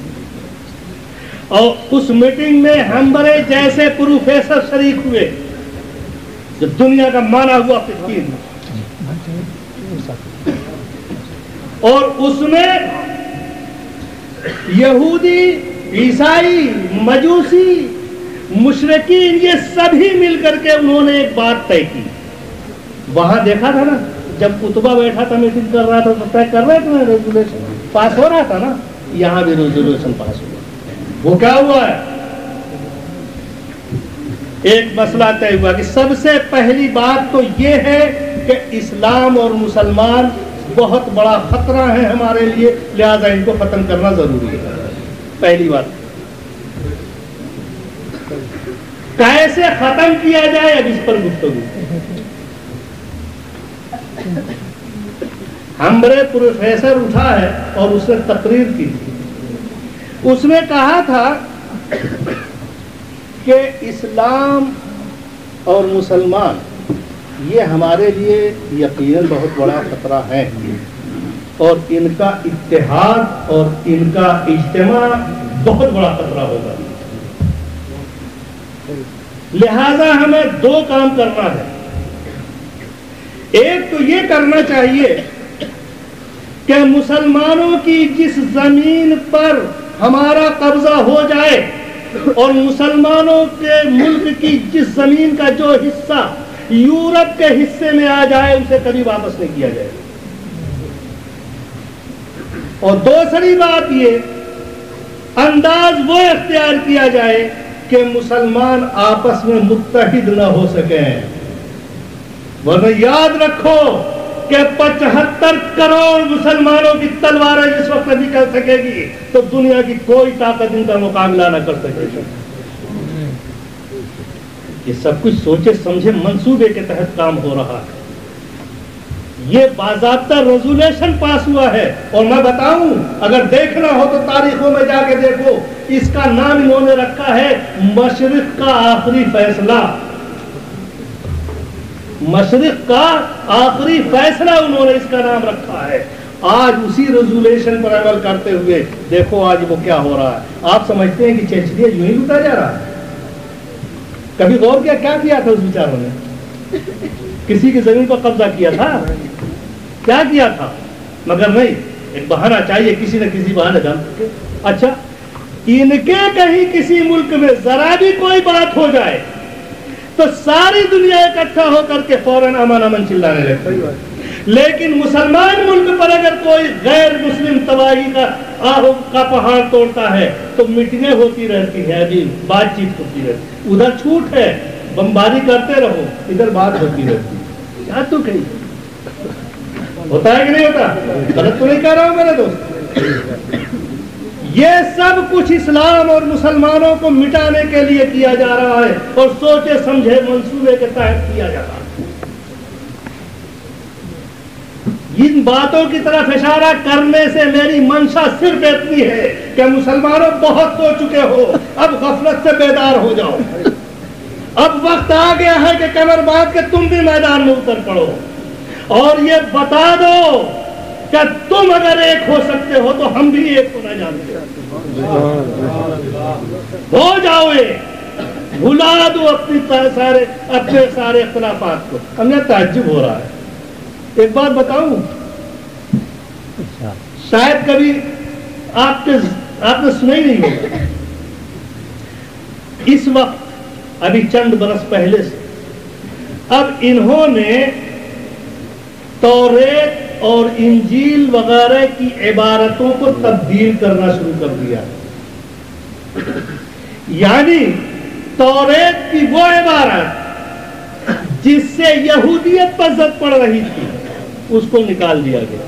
اور اس میٹنگ میں ہمارے جیسے پروفیسر شریک ہوئے جو دنیا کا مانا ہوا فقیر، اور اس میں یہودی، عیسائی، مجوسی، مشرکین، یہ سبھی مل کر کے انہوں نے ایک بات طے کی۔ وہاں دیکھا تھا نا، جب قطبہ بیٹھا تھا میٹنگ کر رہا تھا تو طے کر رہے تھے ریزولوشن پاس ہو رہا تھا نا، یہاں بھی ریزولوشن پاس ہوا۔ وہ کیا ہوا ہے؟ ایک مسئلہ طے ہوا کہ سب سے پہلی بات تو یہ ہے کہ اسلام اور مسلمان بہت بڑا خطرہ ہے ہمارے لیے، لہذا ان کو ختم کرنا ضروری ہے۔ پہلی بات کیسے ختم کیا جائے، اب اس پر گفتگو۔ ہمارے پروفیسر اٹھا ہے اور اس نے تقریر کی، اس نے کہا تھا کہ اسلام اور مسلمان یہ ہمارے لیے یقیناً بہت بڑا خطرہ ہے، اور ان کا اتحاد اور ان کا اجتماع بہت بڑا خطرہ ہوگا، لہذا ہمیں دو کام کرنا ہے۔ ایک تو یہ کرنا چاہیے کہ مسلمانوں کی جس زمین پر ہمارا قبضہ ہو جائے اور مسلمانوں کے ملک کی جس زمین کا جو حصہ یورپ کے حصے میں آ جائے اسے کبھی واپس نہیں کیا جائے۔ اور دوسری بات یہ انداز وہ اختیار کیا جائے کہ مسلمان آپس میں متحد نہ ہو سکیں، ورنہ یاد رکھو کہ 75 کروڑ مسلمانوں کی تلواریں جس وقت نکل سکے گی تو دنیا کی کوئی طاقت ان کا مقابلہ نہ کر سکے گی۔ یہ سب کچھ سوچے سمجھے منصوبے کے تحت کام ہو رہا ہے۔ یہ باضابطہ ریزولوشن پاس ہوا ہے، اور میں بتاؤں اگر دیکھنا ہو تو تاریخوں میں جا کے دیکھو، اس کا نام انہوں نے رکھا ہے مشرق کا آخری فیصلہ۔ مشرق کا آخری فیصلہ انہوں نے اس کا نام رکھا ہے۔ آج اسی ریزولوشن پر عمل کرتے ہوئے دیکھو آج وہ کیا ہو رہا ہے۔ آپ سمجھتے ہیں کہ چچلیا یوں ہی لوٹا جا رہا ہے؟ کبھی غور کیا تھا اس بیچاروں نے؟ کسی کی زمین پر قبضہ کیا تھا؟ کیا کیا تھا؟ مگر نہیں، ایک بہانہ چاہیے، کسی نہ کسی بہانہ جان سکے۔ اچھا، ان کے کہیں کسی ملک میں ذرا بھی کوئی بات ہو جائے تو ساری دنیا اکٹھا ہو کر کے فوراً امن امن چلانے لگتی ہے، لیکن مسلمان ملک پر اگر کوئی غیر مسلم تباہی کا پہاڑ توڑتا ہے تو میٹنگیں ہوتی رہتی ہے، ابھی بات چیت ہوتی رہتی، ادھر چھوٹ ہے، بمباری کرتے رہو، ادھر بات ہوتی رہتی۔ کیا تو کہیں ہوتا ہے کہ نہیں ہوتا؟ غلط تو نہیں کہہ رہا ہوں میرے دوست؟ یہ سب کچھ اسلام اور مسلمانوں کو مٹانے کے لیے کیا جا رہا ہے، اور سوچے سمجھے منصوبے کے تحت کیا جا رہا ہے۔ ان باتوں کی طرف اشارہ کرنے سے میری منشا صرف اتنی ہے کہ مسلمانوں بہت سو چکے ہو، اب غفلت سے بیدار ہو جاؤ۔ اب وقت آ گیا ہے کہ کمر باندھ کے تم بھی میدان میں اتر پڑو، اور یہ بتا دو کہ تم اگر ایک ہو سکتے ہو تو ہم بھی ایک ہونا جانتے ہو جاؤ ایک، بھلا دو اپنے سارے اختلافات کو۔ ہمیں تعجب ہو رہا ہے، ایک بات بتاؤں، شاید کبھی آپ نے سنا ہی نہیں ہوگا، اس وقت ابھی چند برس پہلے سے اب انہوں نے توریت اور انجیل وغیرہ کی عبارتوں کو تبدیل کرنا شروع کر دیا، یعنی توریت کی وہ عبارت جس سے یہودیت پر زد پڑ رہی تھی اس کو نکال دیا گیا،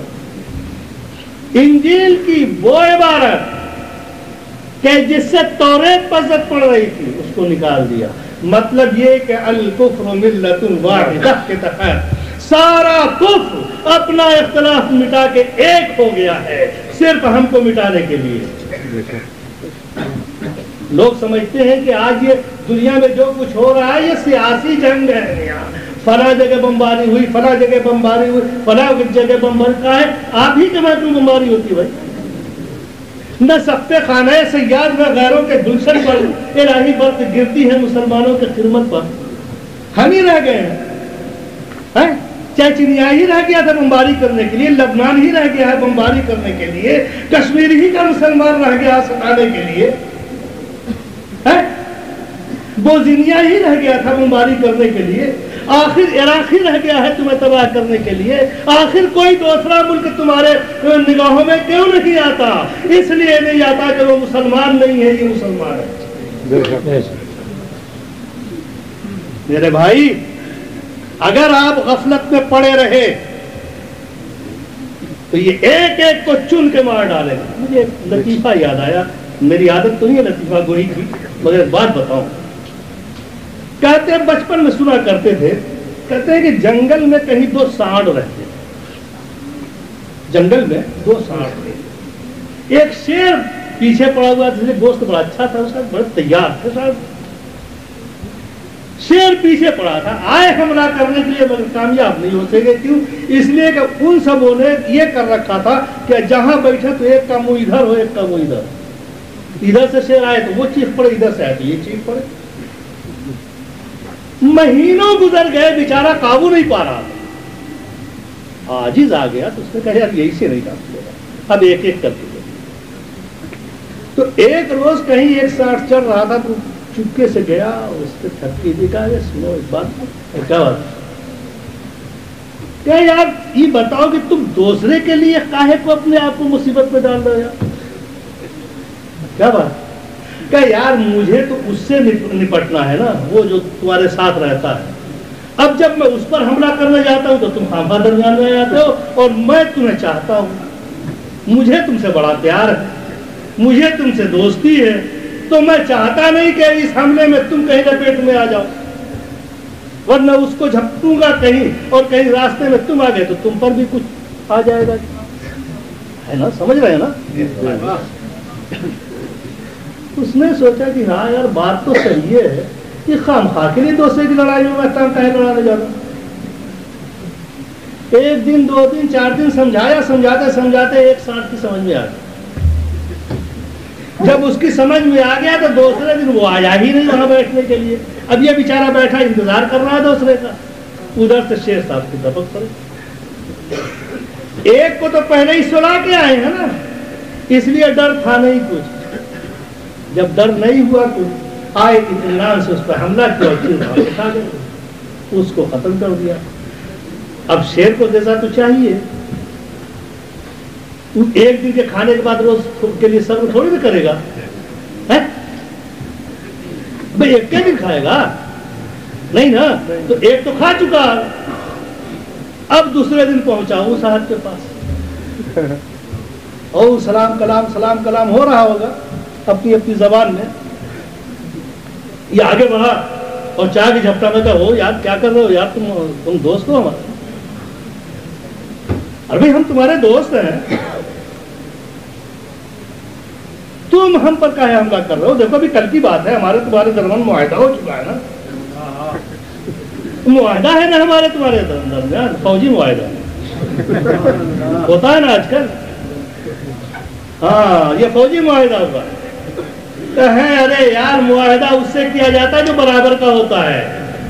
انجیل کی وہ عبارت کہ جس سے توریت پر زد پڑ رہی تھی اس کو نکال دیا۔ مطلب یہ کہ الکفر ملت واحدہ کے تحت سارا کفر اپنا اختلاف مٹا کے ایک ہو گیا ہے، صرف ہم کو مٹانے کے لیے۔ لوگ سمجھتے ہیں کہ آج یہ دنیا میں جو کچھ ہو رہا ہے یہ سیاسی جنگ ہے، یہاں فلاں جگہ بمباری ہوئی، فلاں جگہ بمباری ہوئی، فلاں جگہ بمباری کا ہے، آپ ہی کے وہاں کیوں بمباری ہوتی بھائی؟ نہ سخت خانہ سیاد نہ غیروں کے گلشن پر الہی برف گرتی ہے مسلمانوں کے خدمت پر، ہم ہی رہ گئے ہیں۔ چچنیا ہی رہ گیا تھا بمباری کرنے کے لیے، لبنان ہی رہ گیا ہے بمباری کرنے کے لیے، کشمیر ہی کا مسلمان رہ گیا ستانے کے لیے، بوزینیا ہی رہ گیا تھا بمباری کرنے کے لیے، آخر عراق ہی رہ گیا ہے تمہیں تباہ کرنے کے لیے، آخر کوئی دوسرا ملک تمہارے نگاہوں میں کیوں نہیں آتا؟ اس لیے نہیں آتا کہ وہ مسلمان نہیں ہے، یہ مسلمان ہے۔ میرے بھائی اگر آپ غفلت میں پڑے رہے تو یہ ایک ایک کو چن کے مار ڈالے گا۔ مجھے ایک لطیفہ یاد آیا، میری عادت تو نہیں ہے لطیفہ گوئی کی، مگر بات بتاؤں۔ کہتے ہیں بچپن میں سنا کرتے تھے، کہتے ہیں کہ جنگل میں کہیں دو سانڈ رہتے، جنگل میں دو سانڈ تھے، ایک شیر پیچھے پڑا ہوا تھا، گوشت بڑا اچھا تھا اس کا، بڑے تیار تھے صاحب، شیر پیچھے پڑا تھا، آئے حملہ کرنے کے لیے مگر کامیاب نہیں ہو سکے۔ کیوں؟ اس لیے کہ ان سبوں نے یہ کر رکھا تھا کہ جہاں بیٹھے تو ایک کا منہ ادھر ہو، ایک کا منہ ادھر، ادھر سے شیر آئے تو وہ چیخ پڑے، ادھر سے آئے تو یہ چیخ پڑے۔ مہینوں گزر گئے، بیچارہ قابو نہیں پا رہا، عاجز آ گیا تو اس نے کہا یار یہی سے نہیں کام چلے گا، اب ایک ایک کر کے۔ تو ایک روز کہیں ایک ساتھ چل رہا تھا تو چپکے سے گیا، اس پہ تھکی بھی کہا کہ سنو اس بات کو، کیا بات کہ یار یہ بتاؤ کہ تم دوسرے کے لیے کاہے کو اپنے آپ کو مصیبت میں ڈال رہے ہو؟ کیا بات کہ یار مجھے تو اس سے نپٹنا ہے نا، وہ جو تمہارے ساتھ رہتا ہے، اب جب میں اس پر حملہ کرنے جاتا ہوں تو تم خامخواہ درمیان میں آتے ہو، اور میں تمہیں چاہتا ہوں، مجھے تم سے بڑا پیار ہے، مجھے تم سے دوستی ہے، تو میں چاہتا نہیں کہ اس حملے میں تم کہیں لپیٹ میں آ جاؤ، ورنہ اس کو جھپٹوں گا کہیں اور کہیں راستے میں تم آ گئے تو تم پر بھی کچھ آ جائے گا، ہے نا؟ سمجھ رہے ہیں نا؟ اس نے سوچا کہ ہاں یار بات تو صحیح ہے، یہ خامخواہ کے لیے دوسرے کی لڑائی میں میں کہیں لڑانے جانا۔ ایک دن، دو دن، چار دن سمجھایا، سمجھاتے سمجھاتے ایک ساتھ کی سمجھ میں آ گیا۔ جب اس کی سمجھ میں آ گیا تو دوسرے دن وہ آیا ہی نہیں وہاں بیٹھنے کے لیے، اب یہ بیچارہ بیٹھا انتظار کر رہا ہے دوسرے کا، ادھر سے شیر صاحب کی دپک پڑے۔ ایک کو تو پہلے ہی سلا کے آئے ہیں نا، اس لیے ڈر تھا نہیں کچھ، جب ڈر نہیں ہوا کچھ آئے اطمینان سے اس پر حملہ کیا اور اٹھا گئے، اس کو ختم کر دیا۔ اب شیر کو جیسا تو چاہیے، ایک دن کے کھانے کے بعد روز کے لیے صبر تھوڑی نہ کرے گا، بھائی ایک کے دن کھائے گا نہیں نا، تو ایک تو کھا چکا، اب دوسرے دن پہنچا ہوں صاحب کے پاس، اور سلام کلام سلام کلام ہو رہا ہوگا اپنی اپنی زبان میں، یہ آگے بڑھا اور چاہ کے جھپٹا میں کہا ہو یار کیا کر رہے ہو یار، تم دوست ہو ہمارے، ارے بھائی ہم تمہارے دوست ہیں، تم ہم پر کاہے حملہ کر رہے ہو؟ دیکھو ابھی کل کی بات ہے، ہمارے تمہارے درمیان معاہدہ ہو چکا ہے نا، معاہدہ ہے نا ہمارے تمہارے درمیان، فوجی معاہدہ ہوتا ہے نا آج کل، ہاں یہ فوجی معاہدہ ہوگا، کہیں ارے یار معاہدہ اس سے کیا جاتا ہے جو برابر کا ہوتا ہے،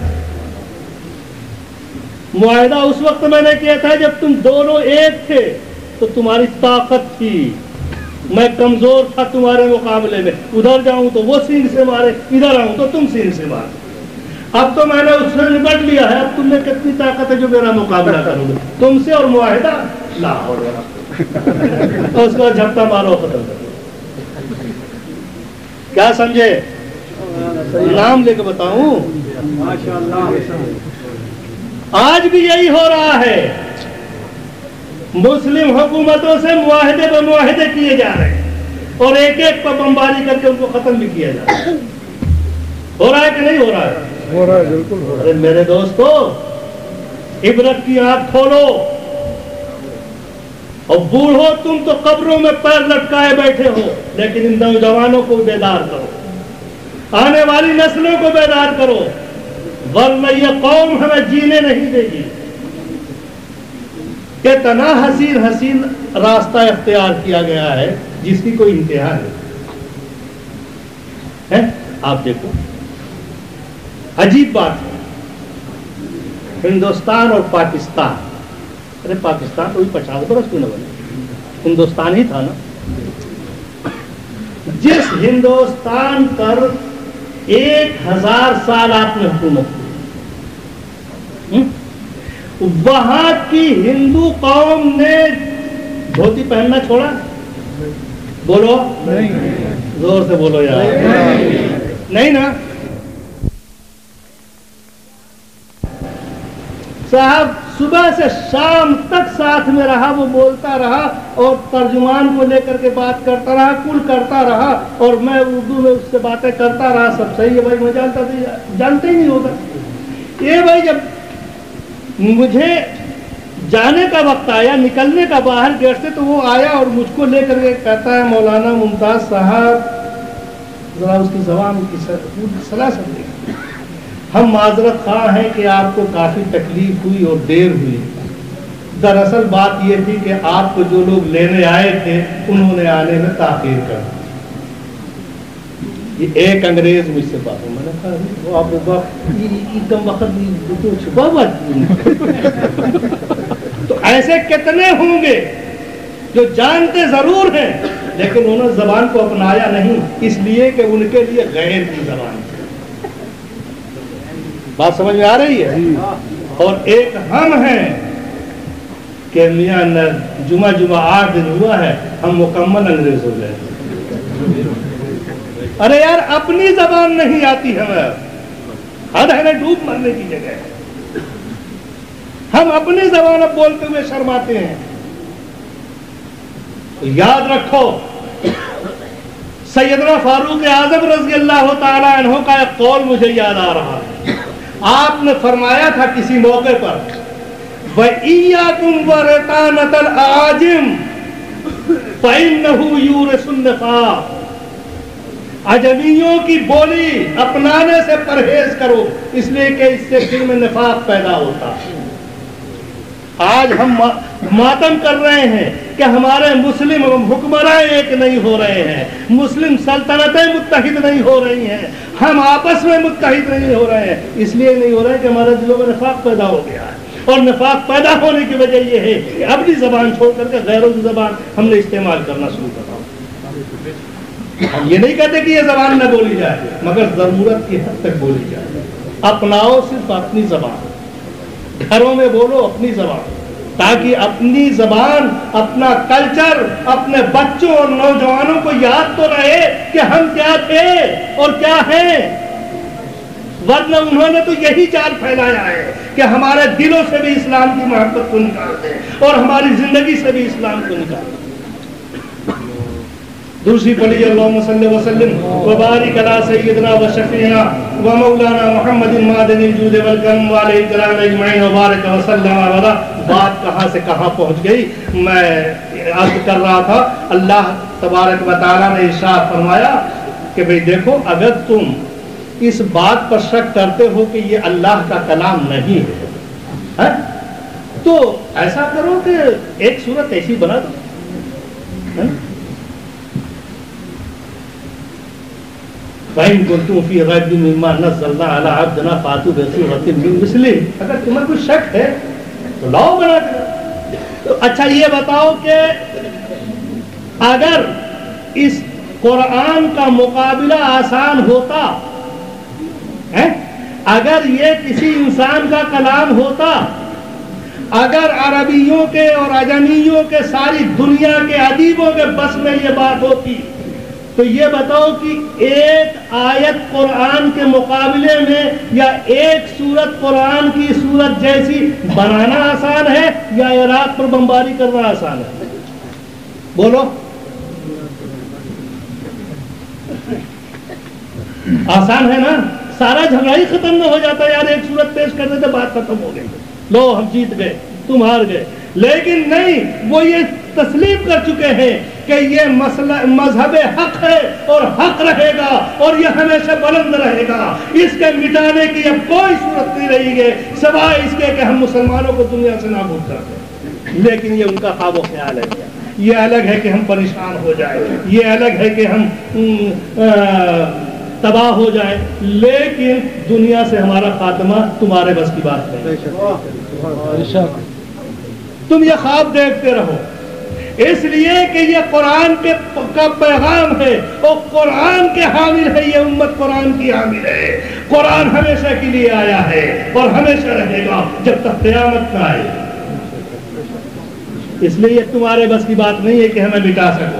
معاہدہ اس وقت میں نے کیا تھا جب تم دونوں ایک تھے تو تمہاری طاقت تھی، میں کمزور تھا تمہارے مقابلے میں، ادھر جاؤں تو وہ سینگ سے مارے، ادھر آؤں تو تم سینگ سے مارے، اب تو میں نے اس سے نپٹ لیا ہے، اب تم نے کتنی طاقت ہے جو میرا مقابلہ کرو گے تم سے، اور معاہدہ لاہور اس کو جھپٹا مارو ختم کرو، کیا سمجھے؟ نام لے کے بتاؤں، آج بھی یہی ہو رہا ہے، مسلم حکومتوں سے معاہدے پہ معاہدے کیے جا رہے ہیں اور ایک ایک پر بمباری کر کے ان کو ختم بھی کیا جا رہا ہے، ہو رہا ہے کہ نہیں ہو رہا ہے؟ ہو رہا ہے، بالکل ہو رہا ہے۔ میرے دوستو عبرت کی آنکھ کھولو، اور بوڑھو تم تو قبروں میں پیر لٹکائے بیٹھے ہو، لیکن ان نوجوانوں کو بیدار کرو، آنے والی نسلوں کو بیدار کرو، ورنہ یہ قوم ہمیں جینے نہیں دے گی۔ کہ تنا حسین راستہ اختیار کیا گیا ہے جس کی کوئی انتہا ہے۔ آپ دیکھو عجیب بات ہے، ہندوستان اور پاکستان، ارے پاکستان تو 50 برس کیوں نہ بنے، ہندوستان ہی تھا نا۔ جس ہندوستان پر 1000 سال آپ نے حکومت کی، وہاں کی ہندو قوم نے دھوتی پہننا چھوڑا؟ بولو زور سے بولو یار، نہیں نا صاحب، صبح سے شام تک ساتھ میں رہا، وہ بولتا رہا اور ترجمان کو لے کر کے بات کرتا رہا، کل کرتا رہا، اور میں اردو میں اس سے باتیں کرتا رہا، سب صحیح ہے بھائی، میں جانتا تھا، جانتے ہی نہیں ہوگا یہ بھائی۔ جب مجھے جانے کا وقت آیا، نکلنے کا باہر گیٹ سے، تو وہ آیا اور مجھ کو لے کر کے کہتا ہے مولانا ممتاز صاحب ذرا اس کی زبان کی صلاح سمجھے، ہم معذرت خواہ ہیں کہ آپ کو کافی تکلیف ہوئی اور دیر ہوئی۔ دراصل بات یہ تھی کہ آپ کو جو لوگ لینے آئے تھے انہوں نے آنے میں تاخیر کر دی۔ یہ ایک انگریز مجھ سے بات، میں نے کہا وہ آپ کم وقت چھپا بات، تو ایسے کتنے ہوں گے جو جانتے ضرور ہیں لیکن انہوں نے زبان کو اپنایا نہیں، اس لیے کہ ان کے لیے غیر کی زبان ہے۔ بات سمجھ میں آ رہی ہے؟ اور ایک ہم ہیں کہ میاں جمعہ 8 دن ہوا ہے، ہم مکمل انگریز ہو گئے۔ ارے یار اپنی زبان نہیں آتی ہمیں، حد ہے نا ڈوب مرنے کی جگہ، ہم اپنی زبان اب بولتے ہوئے شرماتے ہیں۔ یاد رکھو سیدنا فاروق اعظم رضی اللہ تعالی عنہ کا ایک قول مجھے یاد آ رہا ہے، آپ نے فرمایا تھا کسی موقع پر، وَإِيَّاكُمْ وَرِطَانَةَ الْأَعَاجِمِ فَإِنَّهُ يُورِثُ النِّفَاقَ، عجمیوں کی بولی اپنانے سے پرہیز کرو، اس لیے کہ اس سے دل میں نفاق پیدا ہوتا ہے۔ آج ہم ماتم کر رہے ہیں کہ ہمارے مسلم حکمراں ایک نہیں ہو رہے ہیں، مسلم سلطنتیں متحد نہیں ہو رہی ہیں، ہم آپس میں متحد نہیں ہو رہے ہیں، اس لیے نہیں ہو رہے ہیں کہ ہمارے دلوں میں نفاق پیدا ہو گیا ہے، اور نفاق پیدا ہونے کی وجہ یہ ہے کہ اپنی زبان چھوڑ کر کے غیروں کی زبان ہم نے استعمال کرنا شروع کر دیا۔ ہم یہ نہیں کہتے کہ یہ زبان نہ بولی جائے، مگر ضرورت کی حد تک بولی جائے۔ اپناؤ صرف اپنی زبان، گھروں میں بولو اپنی زبان، تاکہ اپنی زبان، اپنا کلچر اپنے بچوں اور نوجوانوں کو یاد تو رہے کہ ہم کیا تھے اور کیا ہیں۔ ورنہ انہوں نے تو یہی جال پھیلایا ہے کہ ہمارے دلوں سے بھی اسلام کی محبت کو نکال دیں اور ہماری زندگی سے بھی اسلام کو نکال دیں۔ دوسری پڑھی اللہم صلی وسلم وبارک علی سیدنا و شفیعنا و مولانا محمد معدن الجود والکرم وعلیہ الکرام اجمعین وبارک وسلم علی۔ بات کہاں سے کہاں پہنچ گئی، میں عرض کر رہا تھا، اللہ تبارک و تعالیٰ نے ارشاد فرمایا کہ بھئی دیکھو اگر تم اس بات پر شک کرتے ہو کہ یہ اللہ کا کلام نہیں ہے تو ایسا کرو کہ ایک صورت ایسی بنا دو، فَإِن كُنتُمْ فِي رَيْبٍ مِّمَّا نَزَّلْنَا عَلَىٰ عَبْدِنَا فَأْتُوا بِسُورَةٍ مِّن مِّثْلِهِ، اگر تمہیں کوئی شک ہے تو لاؤ بنا کر۔ تو اچھا یہ بتاؤ کہ اگر اس قرآن کا مقابلہ آسان ہوتا، اگر یہ کسی انسان کا کلام ہوتا، اگر عربیوں کے اور عجمیوں کے ساری دنیا کے ادیبوں کے بس میں یہ بات ہوتی، تو یہ بتاؤ کہ ایک آیت قرآن کے مقابلے میں یا ایک سورت قرآن کی سورت جیسی بنانا آسان ہے یا عراق پر بمباری کرنا آسان ہے؟ بولو، آسان ہے نا؟ سارا جھگڑا ہی ختم نہ ہو جاتا یار، ایک سورت پیش کر دیتے بات ختم ہو گئی، لو ہم جیت گئے تم ہار گئے۔ لیکن نہیں، وہ یہ تسلیم کر چکے ہیں کہ یہ مسئلہ مذہب حق ہے اور حق رہے گا اور یہ ہمیشہ بلند رہے گا، اس کے مٹانے کی اب کوئی صورت نہیں رہی ہے سوائے اس کے کہ ہم مسلمانوں کو دنیا سے نابود کر دیں۔ لیکن یہ ان کا خواب و خیال ہے، یہ الگ ہے کہ ہم پریشان ہو جائیں، یہ الگ ہے کہ ہم تباہ ہو جائیں، لیکن دنیا سے ہمارا خاتمہ تمہارے بس کی بات نہیں۔ تم یہ خواب دیکھتے رہو، اس لیے کہ یہ قرآن کا پیغام ہے اور قرآن کے حامل ہے، یہ امت قرآن کی حامل ہے۔ قرآن ہمیشہ کے لیے آیا ہے اور ہمیشہ رہے گا جب تک قیامت نہ آئے، اس لیے یہ تمہارے بس کی بات نہیں ہے کہ ہمیں مٹا سکو۔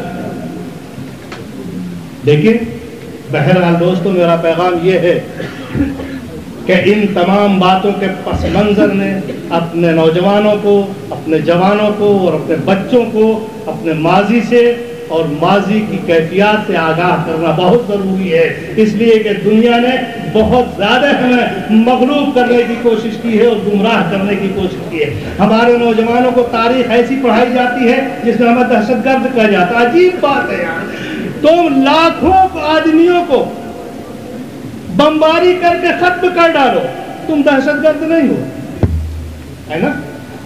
لیکن بہرحال دوستو، میرا پیغام یہ ہے کہ ان تمام باتوں کے پس منظر میں اپنے نوجوانوں کو، اپنے جوانوں کو اور اپنے بچوں کو اپنے ماضی سے اور ماضی کی کیفیات سے آگاہ کرنا بہت ضروری ہے، اس لیے کہ دنیا نے بہت زیادہ ہمیں مغلوب کرنے کی کوشش کی ہے اور گمراہ کرنے کی کوشش کی ہے۔ ہمارے نوجوانوں کو تاریخ ایسی پڑھائی جاتی ہے جس میں ہمیں دہشت گرد کہا جاتا ہے۔ عجیب بات ہے یار، تم لاکھوں آدمیوں کو بمباری کر کے ختم کر ڈالو، تم دہشت گرد نہیں ہو، ہے نا؟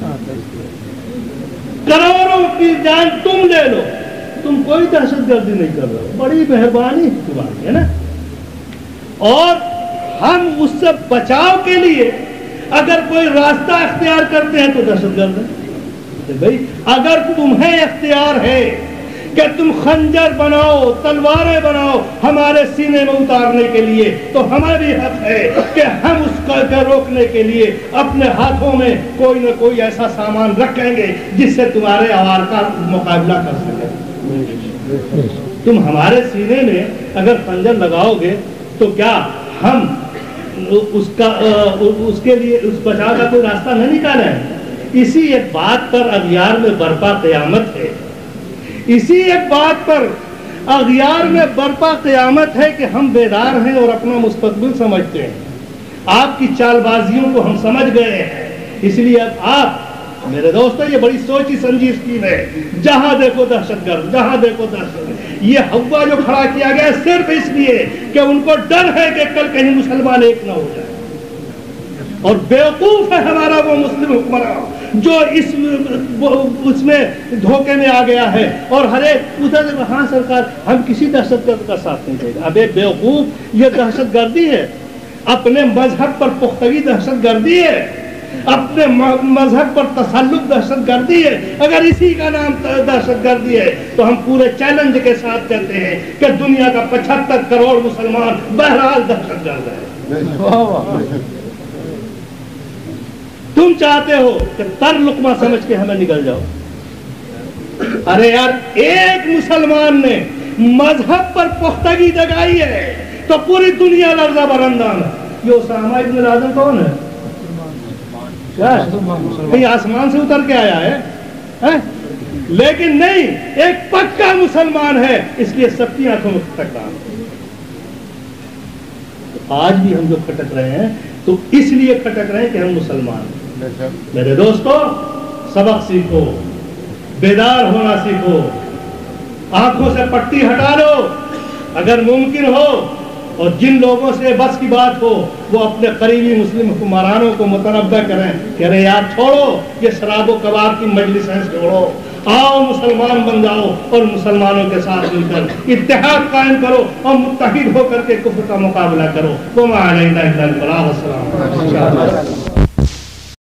کروڑوں کی جان تم لے لو، تم کوئی دہشت گردی نہیں کر رہے ہو، بڑی مہربانی تمہاری، ہے نا؟ اور ہم اس سے بچاؤ کے لیے اگر کوئی راستہ اختیار کرتے ہیں تو دہشت گرد ہے۔ بھائی اگر تمہیں اختیار ہے کہ تم خنجر بناؤ، تلواریں بناؤ ہمارے سینے میں اتارنے کے لیے، تو ہمیں بھی حق ہے کہ ہم اس کو روکنے کے لیے اپنے ہاتھوں میں کوئی نہ کوئی ایسا سامان رکھیں گے جس سے تمہارے آوار کا مقابلہ کر سکیں۔ تم ہمارے سینے میں اگر خنجر لگاؤ گے تو کیا ہم اس کے لیے اس بچاؤ کا کوئی راستہ نہ نکالیں؟ اسی ایک بات پر اغیار میں برپا قیامت ہے، اسی ایک بات پر اغیار میں برپا قیامت ہے کہ ہم بیدار ہیں اور اپنا مستقبل سمجھتے ہیں، آپ کی چال بازیوں کو ہم سمجھ گئے ہیں، اس لیے اب آپ میرے دوستو یہ بڑی سوچی سمجھی اسکیم ہے، جہاں دیکھو دہشت گرد، جہاں دیکھو دہشت گرد۔ یہ ہوا جو کھڑا کیا گیا صرف اس لیے کہ ان کو ڈر ہے کہ کل کہیں مسلمان ایک نہ ہو جائے، اور بیوقوف ہے ہمارا وہ مسلم حکمران جو اس میں دھوکے میں آ گیا ہے اور ہر ایک ادھر ہاں سرکار ہم کسی دہشت گرد کا ساتھ نہیں دے گا۔ اب ایک بیوقوف، یہ دہشت گردی ہے، اپنے مذہب پر پختگی دہشت گردی ہے، اپنے مذہب پر تسلط دہشت گردی ہے۔ اگر اسی کا نام دہشت گردی ہے تو ہم پورے چیلنج کے ساتھ کہتے ہیں کہ دنیا کا 75 کروڑ مسلمان بہرحال دہشت گرد ہے۔ تم چاہتے ہو کہ تر لقمہ سمجھ کے ہمیں نکل جاؤ، ارے یار ایک مسلمان نے مذہب پر پختگی جگائی ہے تو پوری دنیا لرزہ برندان ہے۔ یہ اسامہ ابن لادن کون ہے؟ کہیں آسمان سے اتر کے آیا ہے؟ لیکن نہیں، ایک پکا مسلمان ہے، اس لیے سب کی آنکھوں میں کھٹک رہا ہے۔ آج بھی ہم جو کھٹک رہے ہیں تو اس لیے کھٹک رہے ہیں کہ ہم مسلمان ہیں۔ میرے دوستو سبق سیکھو، بیدار ہونا سیکھو، آنکھوں سے پٹی ہٹا لو اگر ممکن ہو، اور جن لوگوں سے بس کی بات ہو وہ اپنے قریبی مسلم حکمرانوں کو متنبہ کریں کہ ارے یار چھوڑو یہ شراب و کباب کی مجلسیں چھوڑو، آؤ مسلمان بن جاؤ اور مسلمانوں کے ساتھ مل کر اتحاد قائم کرو اور متحد ہو کر کے کفر کا مقابلہ کرو۔ وما علینا الا البلاغ۔ السلام علیکم۔